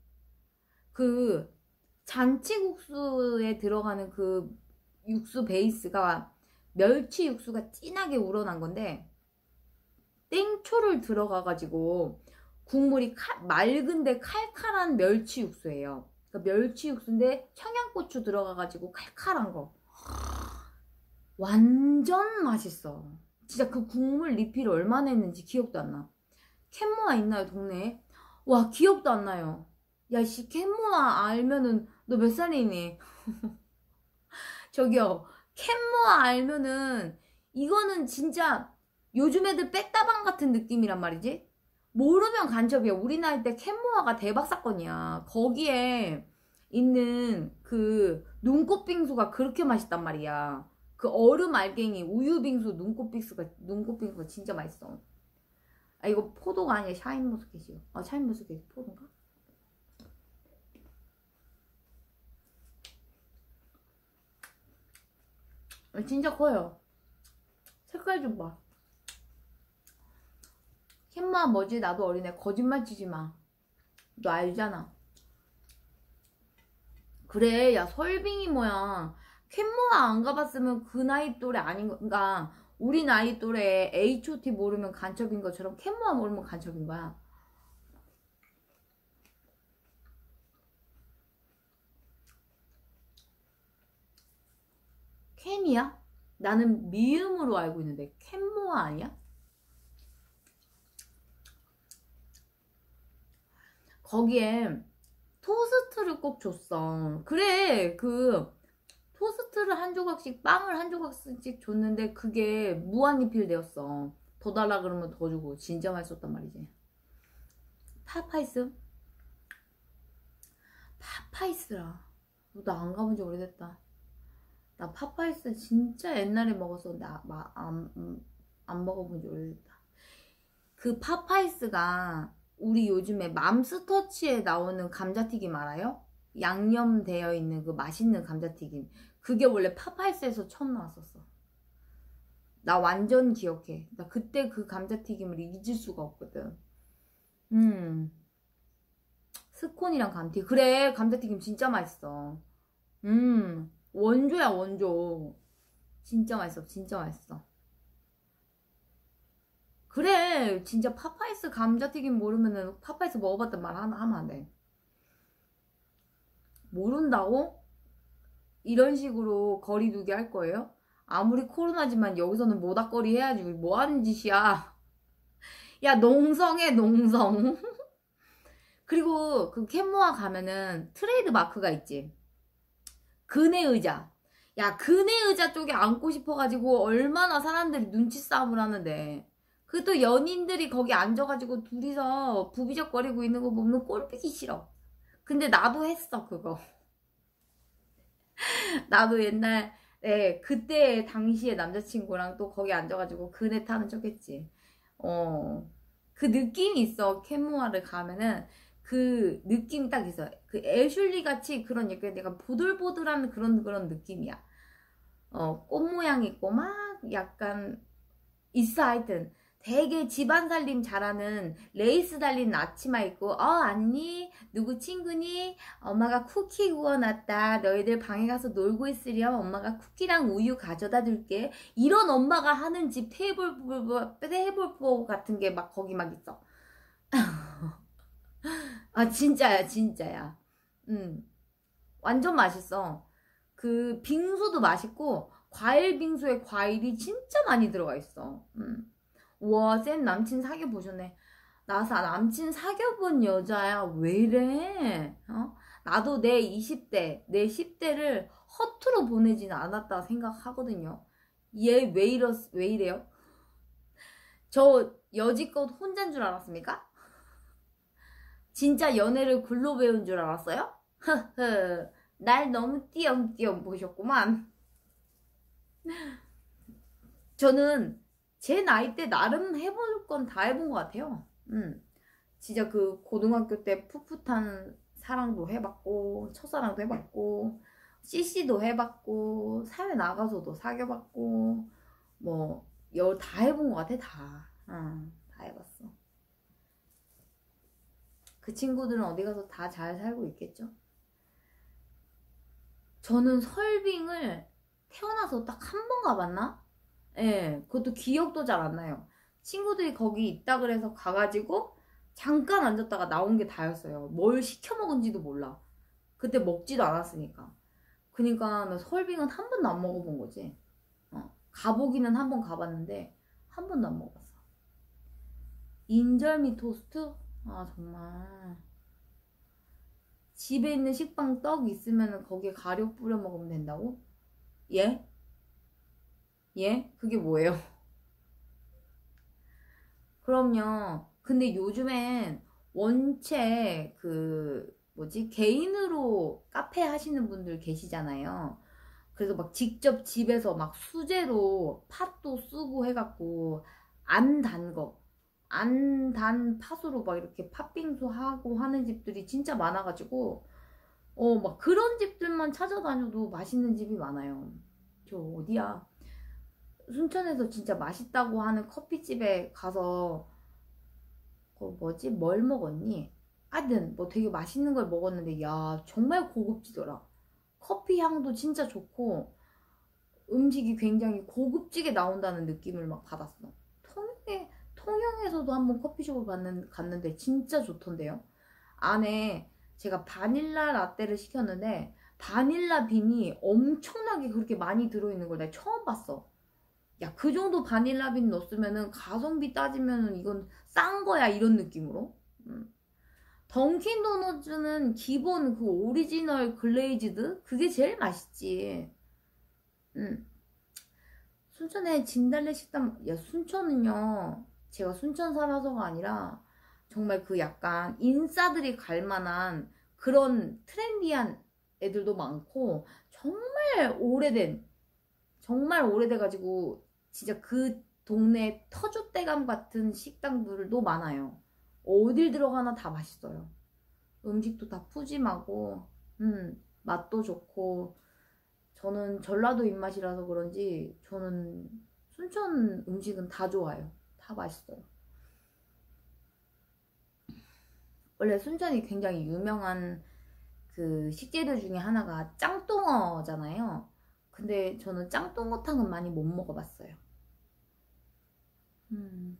Speaker 1: 그 잔치국수에 들어가는 그 육수 베이스가 멸치 육수가 진하게 우러난 건데 땡초를 들어가가지고 국물이 칼, 맑은데 칼칼한 멸치 육수예요. 그러니까 멸치 육수인데 청양고추 들어가가지고 칼칼한 거. 완전 맛있어. 진짜 그 국물 리필 얼마나 했는지 기억도 안 나. 캔모아 있나요, 동네에? 와, 기억도 안 나요. 야, 씨, 캔모아 알면은 너 몇 살이니? 저기요, 캔모아 알면은 이거는 진짜 요즘 애들 백다방 같은 느낌이란 말이지? 모르면 간첩이야. 우리 나이 때 캔모아가 대박 사건이야. 거기에 있는 그 눈꽃 빙수가 그렇게 맛있단 말이야. 그 얼음 알갱이 우유 빙수 눈꽃 빙수가 눈꽃 빙수가 진짜 맛있어. 아, 이거 포도가 아니라 샤인머스켓이요. 아, 샤인머스켓 포도인가? 진짜 커요. 색깔 좀 봐. 캔모아 뭐지? 나도 어리네. 거짓말 치지 마. 너 알잖아. 그래, 야, 설빙이 뭐야. 캔모아 안 가봤으면 그 나이 또래 아닌 거. 그러니까 우리 나이 또래 에이치 오 티 모르면 간첩인 것처럼 캔모아 모르면 간첩인 거야. 캔이야? 나는 미음으로 알고 있는데 캔모아 아니야? 거기에 토스트를 꼭 줬어. 그래, 그 토스트를 한 조각씩, 빵을 한 조각씩 줬는데 그게 무한리필 되었어. 더 달라 그러면 더 주고. 진짜 맛있었단 말이지. 파파이스? 파파이스라. 나 안 가본 지 오래됐다. 나 파파이스 진짜 옛날에 먹었었는데 아, 마, 안, 음, 안 먹어본 지 오래됐다. 그 파파이스가 우리 요즘에 맘스터치에 나오는 감자튀김 알아요? 양념되어 있는 그 맛있는 감자튀김. 그게 원래 파파이스에서 처음 나왔었어. 나 완전 기억해. 나 그때 그 감자튀김을 잊을 수가 없거든. 음. 스콘이랑 감튀. 그래, 감자튀김 진짜 맛있어. 음. 원조야, 원조. 진짜 맛있어, 진짜 맛있어. 그래, 진짜 파파이스 감자튀김 모르면은 파파이스 먹어봤단 말 하나 하면 안 돼. 모른다고? 이런 식으로 거리두기 할 거예요? 아무리 코로나지만 여기서는 모닥거리 해야지. 뭐 하는 짓이야? 야, 농성해, 농성. 그리고 그 캔모아 가면은 트레이드 마크가 있지. 그네 의자. 야, 그네 의자 쪽에 앉고 싶어가지고 얼마나 사람들이 눈치 싸움을 하는데. 그 또 연인들이 거기 앉아가지고 둘이서 부비적거리고 있는 거 보면 꼴보기 싫어. 근데 나도 했어, 그거. 나도 옛날에 그때 당시에 남자친구랑 또 거기 앉아가지고 그네 타는 척 했지. 어, 그 느낌이 있어. 캔모아를 가면은 그 느낌이 딱 있어. 그 애슐리 같이 그런 약간 내가 보들보들한 그런 그런 느낌이야. 어, 꽃 모양 있고 막 약간 있어. 하여튼 되게 집안 살림 잘하는 레이스 달린 앞치마 입고 어 안니? 누구 친구니? 엄마가 쿠키 구워놨다. 너희들 방에 가서 놀고 있으렴. 엄마가 쿠키랑 우유 가져다 줄게. 이런 엄마가 하는 집 테이블 테이블 같은 게 막 거기 막 있어. 아 진짜야 진짜야. 음 완전 맛있어. 그 빙수도 맛있고 과일 빙수에 과일이 진짜 많이 들어가 있어. 음. 와, 쌤 남친 사귀어 보셨네. 나 사, 남친 사귀어 본 여자야. 왜 이래? 어? 나도 내 이십 대, 내 십 대를 허투루 보내지는 않았다 생각하거든요. 얘 왜 이러, 왜 이래요? 저 여지껏 혼자인 줄 알았습니까? 진짜 연애를 글로 배운 줄 알았어요? 흐흐, 날 너무 띄엄띄엄 보셨구만. 저는 제 나이 때 나름 해볼 건 다 해본 것 같아요. 음, 진짜 그 고등학교 때 풋풋한 사랑도 해봤고, 첫사랑도 해봤고, 씨씨도 해봤고, 사회 나가서도 사귀어봤고, 뭐, 여 다 해본 것 같아, 다. 응, 다 해봤어. 그 친구들은 어디 가서 다 잘 살고 있겠죠? 저는 설빙을 태어나서 딱 한 번 가봤나? 예, 그것도 기억도 잘 안 나요. 친구들이 거기 있다 그래서 가가지고 잠깐 앉았다가 나온 게 다였어요. 뭘 시켜 먹은지도 몰라. 그때 먹지도 않았으니까. 그니까 나 설빙은 한 번도 안 먹어본 거지. 어, 가보기는 한 번 가봤는데 한 번도 안 먹어봤어. 인절미 토스트? 아 정말. 집에 있는 식빵 떡 있으면 거기에 가루 뿌려 먹으면 된다고? 예? 예? 그게 뭐예요? 그럼요. 근데 요즘엔 원체 그 뭐지? 개인으로 카페 하시는 분들 계시잖아요. 그래서 막 직접 집에서 막 수제로 팥도 쓰고 해갖고 안 단 거, 안 단 팥으로 막 이렇게 팥빙수 하고 하는 집들이 진짜 많아가지고 어 막 그런 집들만 찾아다녀도 맛있는 집이 많아요. 저 어디야? 순천에서 진짜 맛있다고 하는 커피집에 가서 그 뭐지? 뭘 먹었니? 하여튼 뭐 되게 맛있는 걸 먹었는데 야 정말 고급지더라. 커피 향도 진짜 좋고 음식이 굉장히 고급지게 나온다는 느낌을 막 받았어. 통영에, 통영에서도 한번 커피숍을 갔는, 갔는데 진짜 좋던데요. 안에 제가 바닐라 라떼를 시켰는데 바닐라 빈이 엄청나게 그렇게 많이 들어있는 걸 내가 처음 봤어. 야, 그 정도 바닐라 빈 넣었으면은 가성비 따지면은 이건 싼 거야 이런 느낌으로. 음. 던킨 도너츠는 기본 그 오리지널 글레이즈드 그게 제일 맛있지. 음. 순천에 진달래 식당, 야, 순천은요, 제가 순천 살아서가 아니라, 정말 그 약간 인싸들이 갈 만한 그런 트렌디한 애들도 많고, 정말 오래된, 정말 오래돼가지고, 진짜 그 동네 터줏대감 같은 식당들도 많아요. 어딜 들어가나 다 맛있어요. 음식도 다 푸짐하고, 음, 맛도 좋고, 저는 전라도 입맛이라서 그런지 저는 순천 음식은 다 좋아요. 다 맛있어요. 원래 순천이 굉장히 유명한 그 식재료 중에 하나가 짱뚱어잖아요. 근데 저는 짱뚱어탕은 많이 못 먹어봤어요. 음.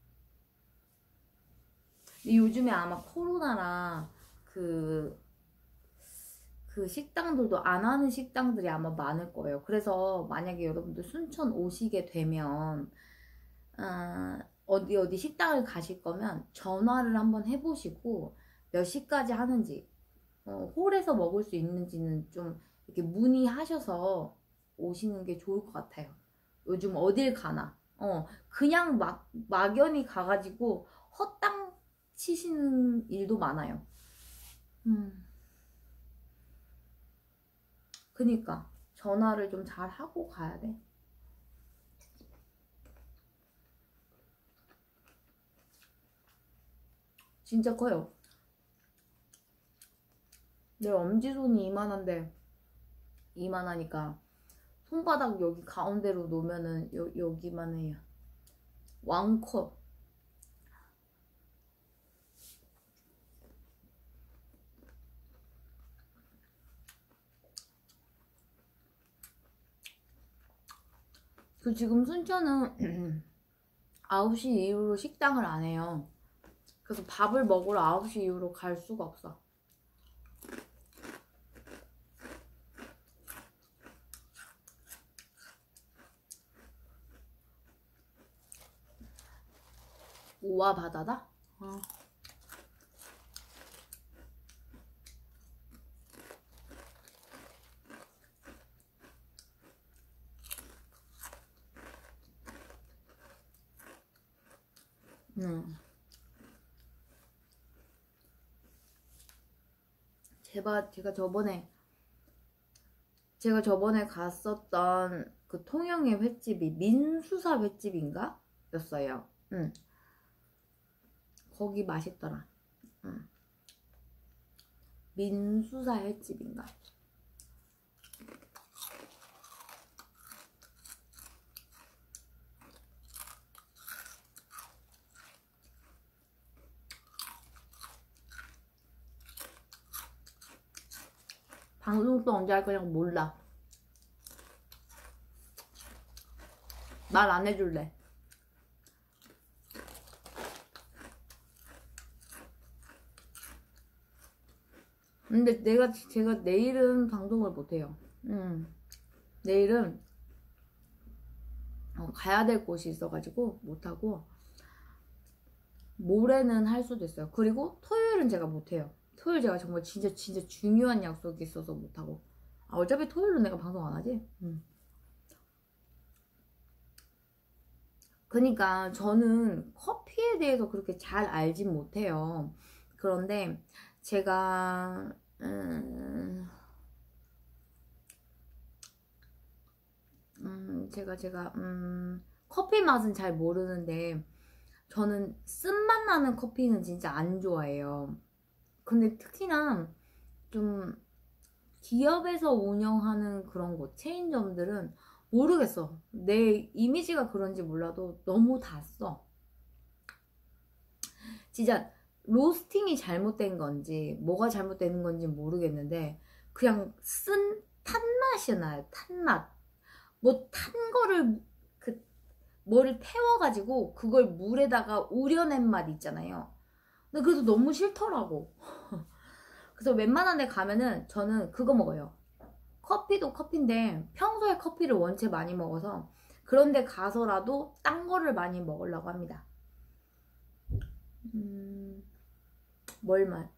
Speaker 1: 근데 요즘에 아마 코로나라 그, 그 식당들도 안 하는 식당들이 아마 많을 거예요. 그래서 만약에 여러분들 순천 오시게 되면 아, 어디 어디 식당을 가실 거면 전화를 한번 해보시고 몇 시까지 하는지 어, 홀에서 먹을 수 있는지는 좀 이렇게 문의하셔서 오시는 게 좋을 것 같아요. 요즘 어딜 가나 어 그냥 막 막연히 가가지고 헛땅 치시는 일도 많아요. 음 그니까 전화를 좀 잘 하고 가야 돼. 진짜 커요. 내 엄지손이 이만한데 이만하니까 손바닥 여기 가운데로 놓으면은 여, 여기만 해요. 왕커. 그 지금 순천은 아홉 시 이후로 식당을 안 해요. 그래서 밥을 먹으러 아홉 시 이후로 갈 수가 없어. 우와 바다다? 어. 음. 제가 제가 저번에 제가 저번에 갔었던 그 통영의 횟집이 민수사 횟집인가? 였어요. 응. 거기 맛있더라. 응. 민수사 횟집인가? 방송 또 언제 할 거냐고 몰라. 말 안 해줄래. 근데 내가 제가 내일은 방송을 못해요. 음. 내일은 어, 가야 될 곳이 있어가지고 못하고 모레는 할 수도 있어요. 그리고 토요일은 제가 못해요. 토요일 제가 정말 진짜 진짜 중요한 약속이 있어서 못하고. 아, 어차피 토요일은 내가 방송 안 하지. 음. 그러니까 저는 커피에 대해서 그렇게 잘 알진 못해요. 그런데 제가 음, 음 제가 제가 음 커피 맛은 잘 모르는데 저는 쓴맛 나는 커피는 진짜 안 좋아해요. 근데 특히나 좀 기업에서 운영하는 그런 곳 체인점들은 모르겠어. 내 이미지가 그런지 몰라도 너무 다 써. 진짜 로스팅이 잘못된 건지 뭐가 잘못되는 건지 모르겠는데 그냥 쓴 탄맛이 나요. 탄맛. 뭐 탄 거를 그 뭐를 태워가지고 그걸 물에다가 우려낸 맛 있잖아요. 근데 그래도 너무 싫더라고. 그래서 웬만한 데 가면은 저는 그거 먹어요. 커피도 커피인데 평소에 커피를 원체 많이 먹어서 그런 데 가서라도 딴 거를 많이 먹으려고 합니다. 음... 뭘 말?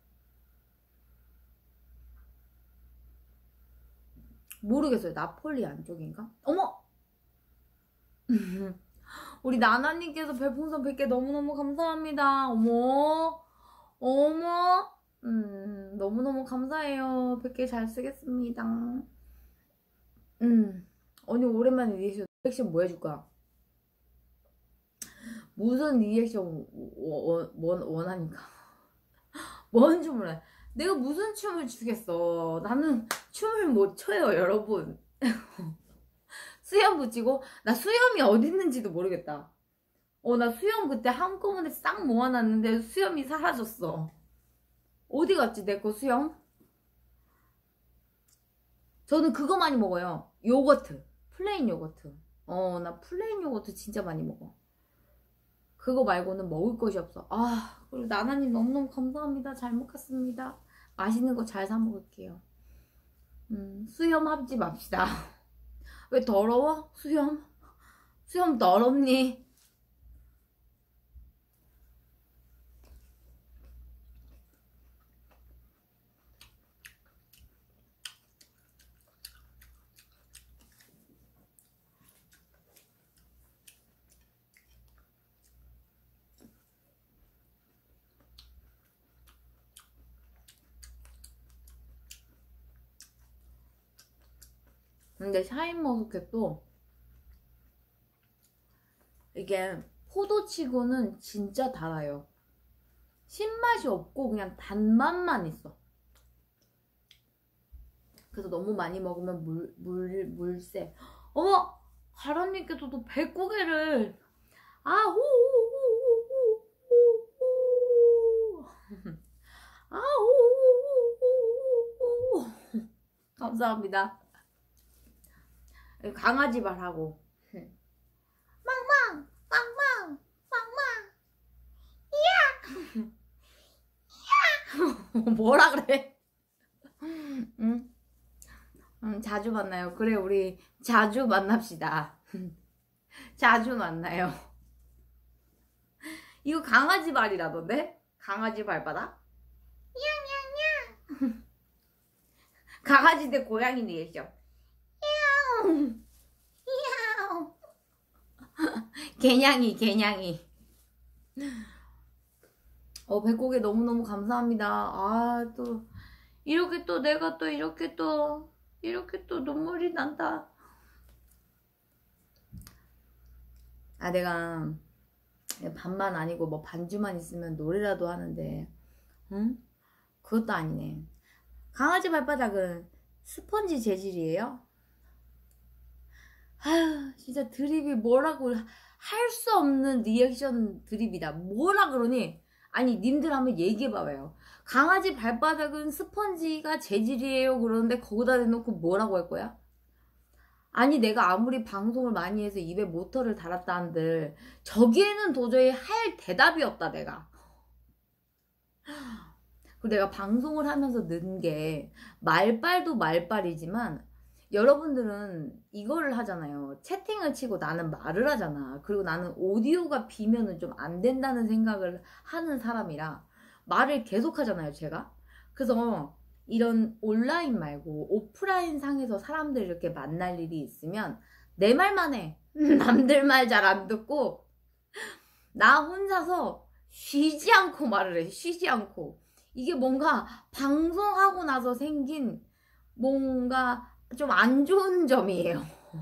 Speaker 1: 모르겠어요. 나폴리 안쪽인가? 어머! 우리 나나님께서 별풍선 백 개 너무너무 감사합니다. 어머, 어머, 음, 너무너무 감사해요. 백 개 잘 쓰겠습니다. 음, 언니 오랜만에 리액션, 리액션 뭐 해줄까? 무슨 리액션 원, 원, 원하니까. 뭔 춤을 해? 내가 무슨 춤을 추겠어. 나는 춤을 못 춰요, 여러분. 수염 붙이고, 나 수염이 어디 있는지도 모르겠다. 어, 나 수염 그때 한꺼번에 싹 모아놨는데 수염이 사라졌어. 어디 갔지, 내 거 수염? 저는 그거 많이 먹어요. 요거트. 플레인 요거트. 어, 나 플레인 요거트 진짜 많이 먹어. 그거 말고는 먹을 것이 없어. 아, 그리고 나나님 너무너무 감사합니다. 잘 먹겠습니다. 맛있는 거 잘 사 먹을게요. 음, 수염 합지 맙시다. 왜 더러워? 수염? 수염 더럽니? 근데 샤인머스켓도 이게 포도치고는 진짜 달아요. 신맛이 없고 그냥 단맛만 있어. 그래서 너무 많이 먹으면 물, 물, 물세. 어머! 가라님께서도 백고개를 아우우우우우우우우 아우우우우우우 감사합니다. 강아지 말하고 망망 망망 망망 이야 뭐라 그래? 응? 응, 자주 만나요. 그래, 우리 자주 만납시다. 자주 만나요. 이거 강아지 발이라던데? 강아지 발바닥? 냥냥냥. 강아지 대 고양이 리액션. 야옹. 야옹. 개냥이, 개냥이. 어, 백고개 너무너무 감사합니다. 아, 또, 이렇게 또 내가 또 이렇게 또, 이렇게 또 눈물이 난다. 아, 내가 반만 아니고 뭐 반주만 있으면 노래라도 하는데, 응? 그것도 아니네. 강아지 발바닥은 스펀지 재질이에요? 아휴, 진짜 드립이 뭐라고 할 수 없는 리액션 드립이다. 뭐라 그러니? 아니, 님들 한번 얘기해봐봐요. 강아지 발바닥은 스펀지가 재질이에요. 그러는데 거기다 대놓고 뭐라고 할 거야? 아니, 내가 아무리 방송을 많이 해서 입에 모터를 달았다 한들 저기에는 도저히 할 대답이 없다, 내가. 그리고 내가 방송을 하면서 는 게 말빨도 말빨이지만 여러분들은 이거를 하잖아요. 채팅을 치고 나는 말을 하잖아. 그리고 나는 오디오가 비면은 좀 안 된다는 생각을 하는 사람이라 말을 계속 하잖아요, 제가. 그래서 이런 온라인 말고 오프라인 상에서 사람들 이렇게 만날 일이 있으면 내 말만 해. 남들 말 잘 안 듣고 나 혼자서 쉬지 않고 말을 해. 쉬지 않고. 이게 뭔가 방송하고 나서 생긴 뭔가 좀 안 좋은 점이에요.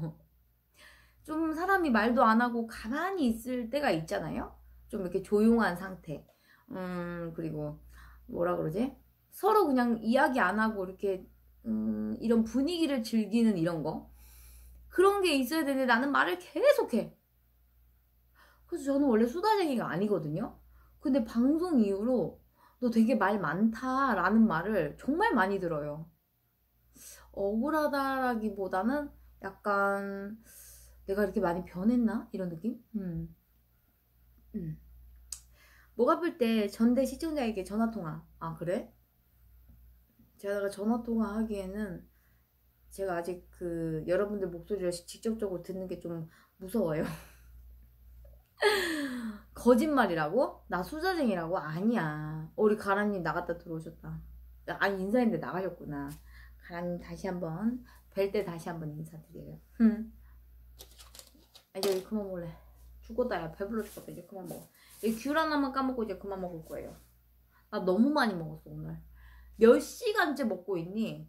Speaker 1: 좀 사람이 말도 안 하고 가만히 있을 때가 있잖아요. 좀 이렇게 조용한 상태. 음, 그리고 뭐라 그러지? 서로 그냥 이야기 안 하고 이렇게 음, 이런 분위기를 즐기는 이런 거. 그런 게 있어야 되는데 나는 말을 계속해. 그래서 저는 원래 수다쟁이가 아니거든요. 근데 방송 이후로 너 되게 말 많다라는 말을 정말 많이 들어요. 억울하다라기보다는 약간 내가 이렇게 많이 변했나? 이런 느낌? 음. 음. 목 아플 때 전대 시청자에게 전화통화. 아, 그래? 제가 전화통화 하기에는 제가 아직 그 여러분들 목소리를 직접적으로 듣는 게 좀 무서워요. 거짓말이라고? 나 수자쟁이라고? 아니야. 우리 가라님 나갔다 들어오셨다. 아니, 인사했는데 나가셨구나. 가라님 다시 한번 뵐 때 다시 한번 인사드려요. 응. 아, 이제 그만 먹을래. 죽겠다. 야, 배불러 죽겠다. 이제 그만 먹어. 이 귤 하나만 까먹고 이제 그만 먹을 거예요. 나 너무 많이 먹었어, 오늘. 몇 시간째 먹고 있니?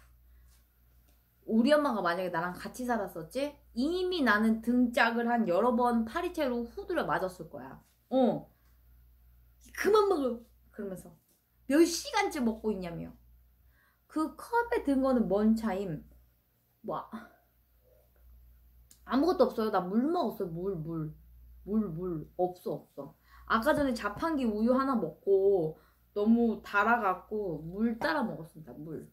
Speaker 1: 우리 엄마가 만약에 나랑 같이 살았었지? 이미 나는 등짝을 한 여러 번 파리채로 후드려 맞았을 거야. 어. 그만 먹어. 그러면서. 몇 시간째 먹고 있냐며. 그 컵에 든 거는 뭔 차임? 뭐, 아무것도 없어요. 나 물 먹었어요. 물, 물. 물, 물. 없어, 없어. 아까 전에 자판기 우유 하나 먹고 너무 달아갖고 물 따라 먹었습니다. 물.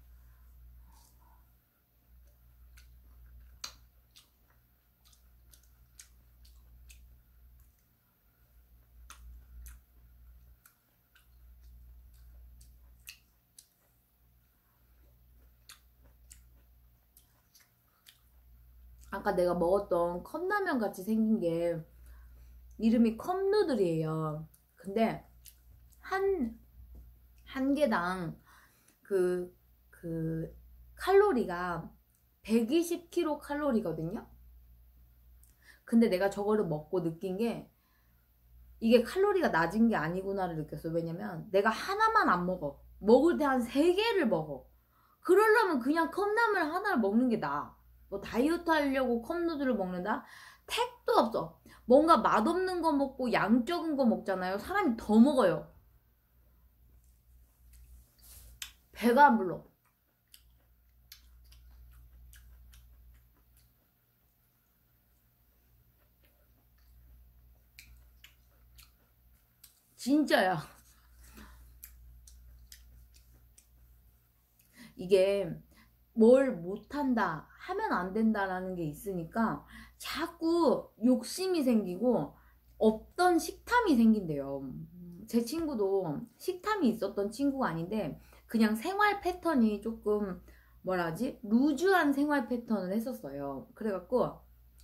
Speaker 1: 아까 내가 먹었던 컵라면 같이 생긴 게 이름이 컵누들이에요. 근데 한, 한 개당 그, 그 칼로리가 백이십 킬로칼로리거든요. 근데 내가 저거를 먹고 느낀 게 이게 칼로리가 낮은 게 아니구나를 느꼈어. 왜냐면 내가 하나만 안 먹어. 먹을 때 한 세 개를 먹어. 그러려면 그냥 컵라면 하나를 먹는 게 나아. 뭐 다이어트 하려고 컵누들을 먹는다? 택도 없어. 뭔가 맛없는 거 먹고 양 적은 거 먹잖아요. 사람이 더 먹어요. 배가 안 불러. 진짜야. 이게 뭘 못한다, 하면 안 된다라는 게 있으니까 자꾸 욕심이 생기고 없던 식탐이 생긴대요. 제 친구도 식탐이 있었던 친구가 아닌데 그냥 생활 패턴이 조금 뭐라 하지? 루즈한 생활 패턴을 했었어요. 그래갖고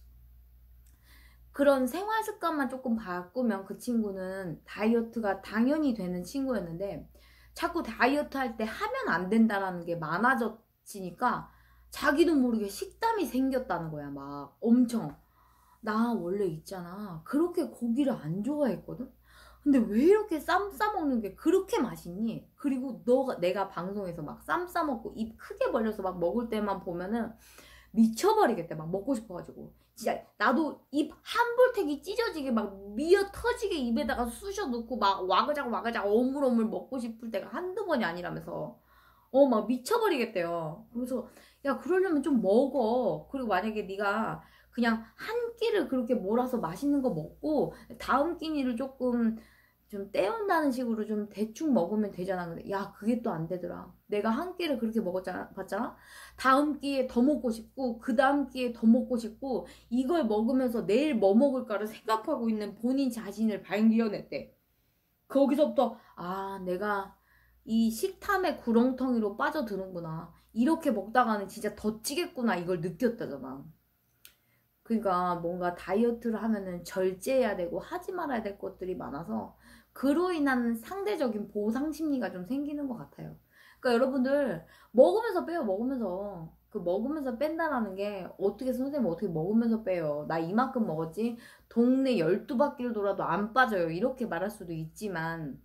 Speaker 1: 그런 생활 습관만 조금 바꾸면 그 친구는 다이어트가 당연히 되는 친구였는데 자꾸 다이어트 할 때 하면 안 된다라는 게 많아졌으니까 자기도 모르게 식담이 생겼다는 거야. 막 엄청. 나 원래 있잖아. 그렇게 고기를 안 좋아했거든? 근데 왜 이렇게 쌈 싸먹는 게 그렇게 맛있니? 그리고 너가 내가 방송에서 막 쌈 싸먹고 입 크게 벌려서 막 먹을 때만 보면은 미쳐버리겠대. 막 먹고 싶어가지고 진짜 나도 입 한 볼택이 찢어지게 막 미어 터지게 입에다가 쑤셔 넣고 막 와그작 와그작 어물어물 먹고 싶을 때가 한두 번이 아니라면서 어 막 미쳐버리겠대요. 그래서 야 그러려면 좀 먹어. 그리고 만약에 네가 그냥 한 끼를 그렇게 몰아서 맛있는 거 먹고 다음 끼니를 조금 좀 때운다는 식으로 좀 대충 먹으면 되잖아. 근데 야 그게 또 안 되더라. 내가 한 끼를 그렇게 먹었잖아. 봤잖아. 다음 끼에 더 먹고 싶고 그 다음 끼에 더 먹고 싶고 이걸 먹으면서 내일 뭐 먹을까를 생각하고 있는 본인 자신을 발견했대. 거기서부터 아 내가 이 식탐의 구렁텅이로 빠져드는구나. 이렇게 먹다가는 진짜 더 찌겠구나. 이걸 느꼈다잖아. 그러니까 뭔가 다이어트를 하면은 절제해야 되고 하지 말아야 될 것들이 많아서 그로 인한 상대적인 보상 심리가 좀 생기는 것 같아요. 그러니까 여러분들 먹으면서 빼요. 먹으면서. 그 먹으면서 뺀다라는 게 어떻게 선생님 어떻게 먹으면서 빼요. 나 이만큼 먹었지 동네 열두 바퀴를 돌아도 안 빠져요. 이렇게 말할 수도 있지만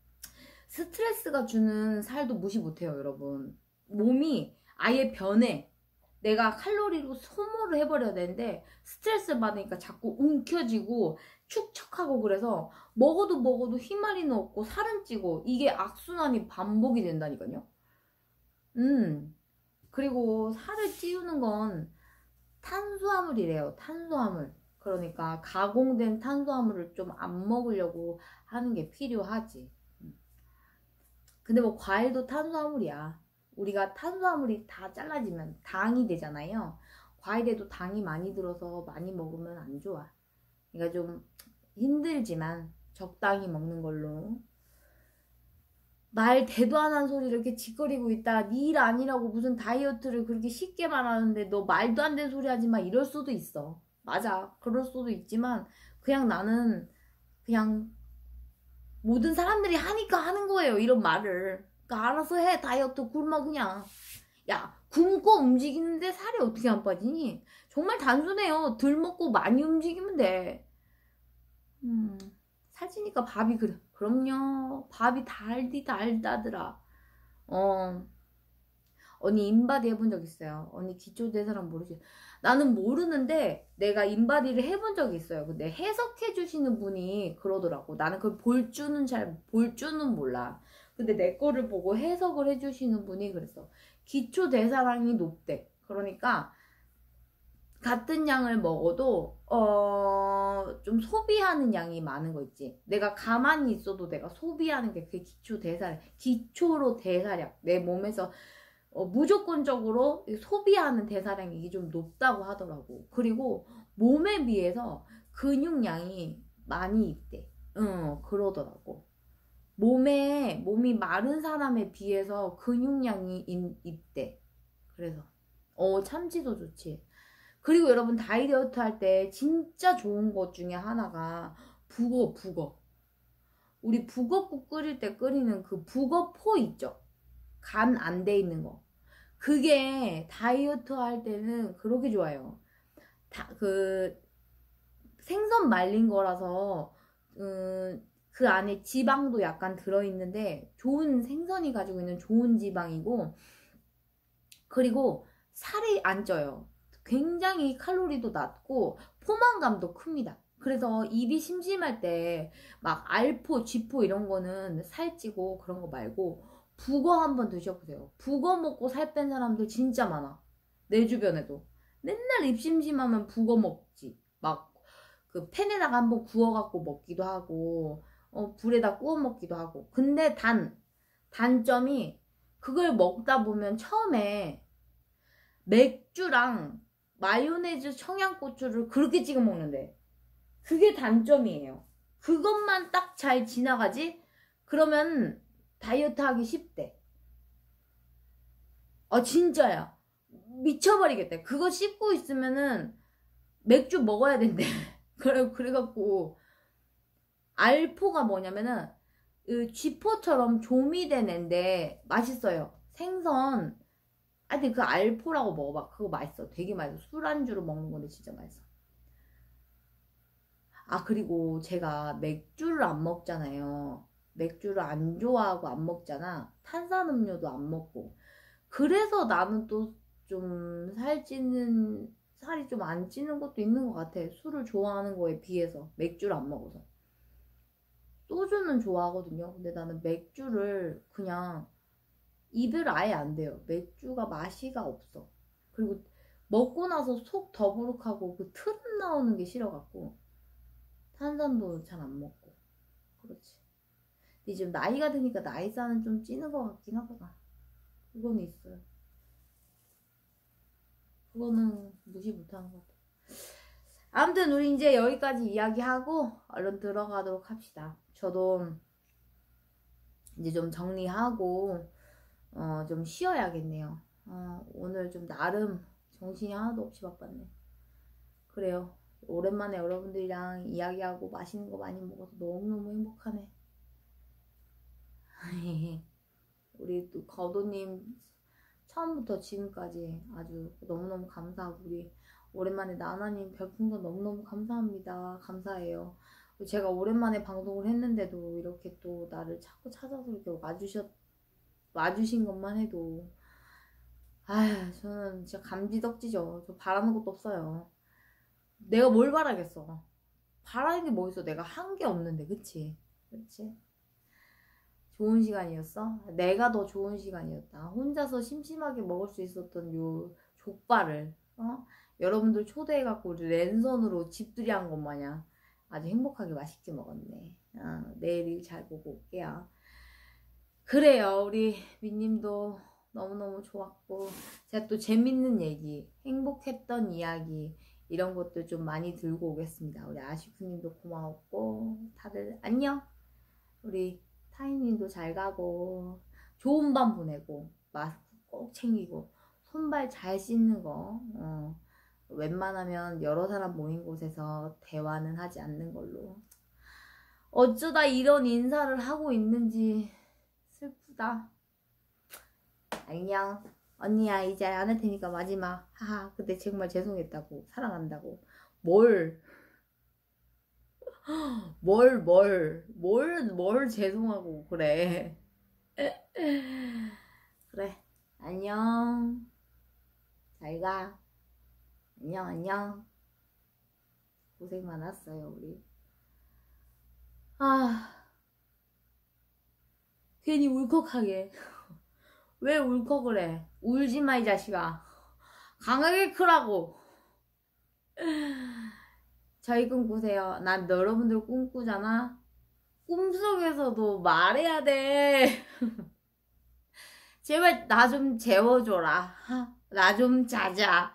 Speaker 1: 스트레스가 주는 살도 무시 못해요. 여러분. 몸이 아예 변해. 내가 칼로리로 소모를 해버려야 되는데 스트레스 받으니까 자꾸 움켜쥐고 축척하고 그래서 먹어도 먹어도 휘말리는 없고 살은 찌고 이게 악순환이 반복이 된다니까요. 음 그리고 살을 찌우는 건 탄수화물이래요. 탄수화물. 그러니까 가공된 탄수화물을 좀 안 먹으려고 하는 게 필요하지. 근데 뭐 과일도 탄수화물이야. 우리가 탄수화물이 다 잘라지면 당이 되잖아요. 과일에도 당이 많이 들어서 많이 먹으면 안 좋아. 그러니까 좀 힘들지만 적당히 먹는 걸로. 말 대도 안 하는 소리를 이렇게 짓거리고 있다. 네 일 아니라고 무슨 다이어트를 그렇게 쉽게 말하는데 너 말도 안 되는 소리 하지 마. 이럴 수도 있어. 맞아. 그럴 수도 있지만 그냥 나는 그냥 모든 사람들이 하니까 하는 거예요. 이런 말을. 그러니까 알아서 해. 다이어트 굶어 그냥. 야 굶고 움직이는데 살이 어떻게 안 빠지니? 정말 단순해요. 덜 먹고 많이 움직이면 돼. 음, 살찌니까 밥이 그래. 그럼요. 밥이 달디 달다더라. 어. 언니 인바디 해본 적 있어요. 언니 기초대사량 모르지? 나는 모르는데 내가 인바디를 해본 적이 있어요. 근데 해석해 주시는 분이 그러더라고. 나는 그걸 볼 줄은 잘 볼 줄은 몰라. 근데 내 거를 보고 해석을 해 주시는 분이 그랬어. 기초대사량이 높대. 그러니까 같은 양을 먹어도 어, 좀 소비하는 양이 많은 거 있지. 내가 가만히 있어도 내가 소비하는 게 그게 기초대사량. 기초로 대사량. 내 몸에서 어, 무조건적으로 소비하는 대사량이 이게 좀 높다고 하더라고. 그리고 몸에 비해서 근육량이 많이 있대. 응, 그러더라고. 몸에, 몸이 마른 사람에 비해서 근육량이 있, 있대. 그래서. 어, 참치도 좋지. 그리고 여러분 다이어트 할 때 진짜 좋은 것 중에 하나가 북어, 북어. 우리 북어국 끓일 때 끓이는 그 북어포 있죠? 간 안 돼 있는 거. 그게 다이어트 할 때는 그렇게 좋아요. 다, 그, 생선 말린 거라서, 음, 그 안에 지방도 약간 들어있는데, 좋은 생선이 가지고 있는 좋은 지방이고, 그리고 살이 안 쪄요. 굉장히 칼로리도 낮고, 포만감도 큽니다. 그래서 입이 심심할 때, 막 알포, 쥐포 이런 거는 살찌고 그런 거 말고, 북어 한번 드셔보세요. 북어 먹고 살 뺀 사람들 진짜 많아. 내 주변에도. 맨날 입 심심하면 북어 먹지. 막 그 팬에다가 한번 구워갖고 먹기도 하고 어, 불에다 구워 먹기도 하고. 근데 단, 단점이 그걸 먹다 보면 처음에 맥주랑 마요네즈 청양고추를 그렇게 찍어 먹는데 그게 단점이에요. 그것만 딱 잘 지나가지 그러면 다이어트 하기 쉽대. 아 진짜야. 미쳐버리겠다. 그거 씹고 있으면은 맥주 먹어야 된대. 그래, 그래갖고 알포가 뭐냐면은 그 쥐포처럼 조미된 앤데 맛있어요. 생선. 아 근데 그 알포라고 먹어봐. 그거 맛있어. 되게 맛있어. 술안주로 먹는 건데 진짜 맛있어. 아 그리고 제가 맥주를 안 먹잖아요. 맥주를 안 좋아하고 안 먹잖아. 탄산음료도 안 먹고. 그래서 나는 또 좀 살찌는 살이 좀 안 찌는 것도 있는 것 같아. 술을 좋아하는 거에 비해서 맥주를 안 먹어서. 소주는 좋아하거든요. 근데 나는 맥주를 그냥 입을 아예 안 대요. 맥주가 맛이가 없어. 그리고 먹고 나서 속 더부룩하고 그 트름 나오는 게 싫어갖고 탄산도 잘 안 먹고. 그렇지. 근데 지금 나이가 드니까 나이살은 좀 찌는 것 같긴 하구나. 그건 있어요. 그거는 무시 못하는 것 같아. 아무튼 우리 이제 여기까지 이야기하고 얼른 들어가도록 합시다. 저도 이제 좀 정리하고 어, 좀 쉬어야겠네요. 어, 오늘 좀 나름 정신이 하나도 없이 바빴네. 그래요. 오랜만에 여러분들이랑 이야기하고 맛있는 거 많이 먹어서 너무너무 행복하네. 우리 또 거도님 처음부터 지금까지 아주 너무너무 감사하고 우리 오랜만에 나나님 별풍선 너무너무 감사합니다. 감사해요. 제가 오랜만에 방송을 했는데도 이렇게 또 나를 자꾸 찾아서 이렇게 와주셨, 와주신 것만 해도 아휴 저는 진짜 감지덕지죠. 저 바라는 것도 없어요. 내가 뭘 바라겠어. 바라는 게 뭐 있어. 내가 한 게 없는데. 그치? 그치? 좋은 시간이었어? 내가 더 좋은 시간이었다. 혼자서 심심하게 먹을 수 있었던 요 족발을 어? 여러분들 초대해갖고 우리 랜선으로 집들이 한 것 마냥 아주 행복하게 맛있게 먹었네. 어, 내일 일 잘 보고 올게요. 그래요. 우리 민님도 너무너무 좋았고 제가 또 재밌는 얘기, 행복했던 이야기 이런 것들 좀 많이 들고 오겠습니다. 우리 아시프님도 고마웠고 다들 안녕. 우리 타이님도 잘 가고 좋은 밤 보내고 마스크 꼭 챙기고 손발 잘 씻는 거 어, 웬만하면 여러 사람 모인 곳에서 대화는 하지 않는 걸로. 어쩌다 이런 인사를 하고 있는지 슬프다. 안녕. 언니야 이제 안 할 테니까 마지막. 하하. 그때 정말 죄송했다고. 사랑한다고. 뭘 뭘, 뭘, 뭘, 뭘 죄송하고 그래. 그래. 안녕. 잘 가. 안녕, 안녕. 고생 많았어요, 우리. 아. 괜히 울컥하게. 왜 울컥을 해? 울지 마, 이 자식아. 강하게 크라고. 저희 꿈꾸세요. 난 여러분들 꿈꾸잖아. 꿈속에서도 말해야 돼. 제발 나 좀 재워줘라. 나 좀 자자.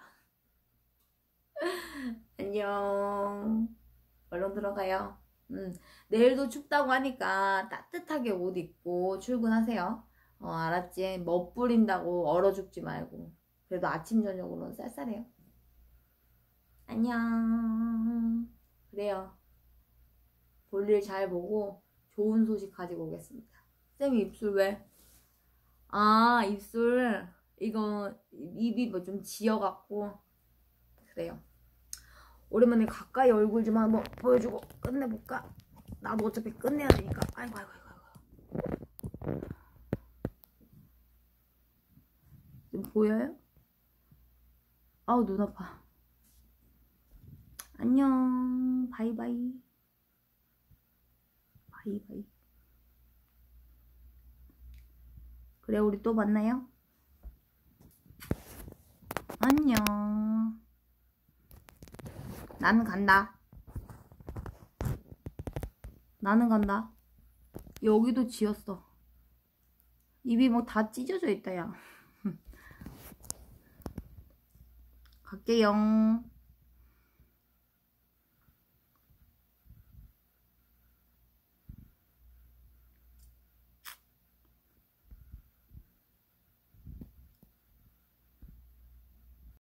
Speaker 1: 안녕. 얼른 들어가요. 음, 내일도 춥다고 하니까 따뜻하게 옷 입고 출근하세요. 어, 알았지? 멋부린다고 얼어 죽지 말고. 그래도 아침 저녁으로는 쌀쌀해요. 안녕. 그래요. 볼일 잘 보고 좋은 소식 가지고 오겠습니다. 쌤이 입술 왜? 아 입술 이거 입이 뭐 좀 지어갖고 그래요. 오랜만에 가까이 얼굴 좀 한번 보여주고 끝내볼까? 나도 어차피 끝내야 되니까. 아이고 아이고 아이고 아이고. 좀 보여요? 아우 눈 아파. 안녕. 바이바이. 바이바이. 그래 우리 또 만나요. 안녕. 나는 간다. 나는 간다. 여기도 지었어. 입이 뭐 다 찢어져 있다 야. 갈게요.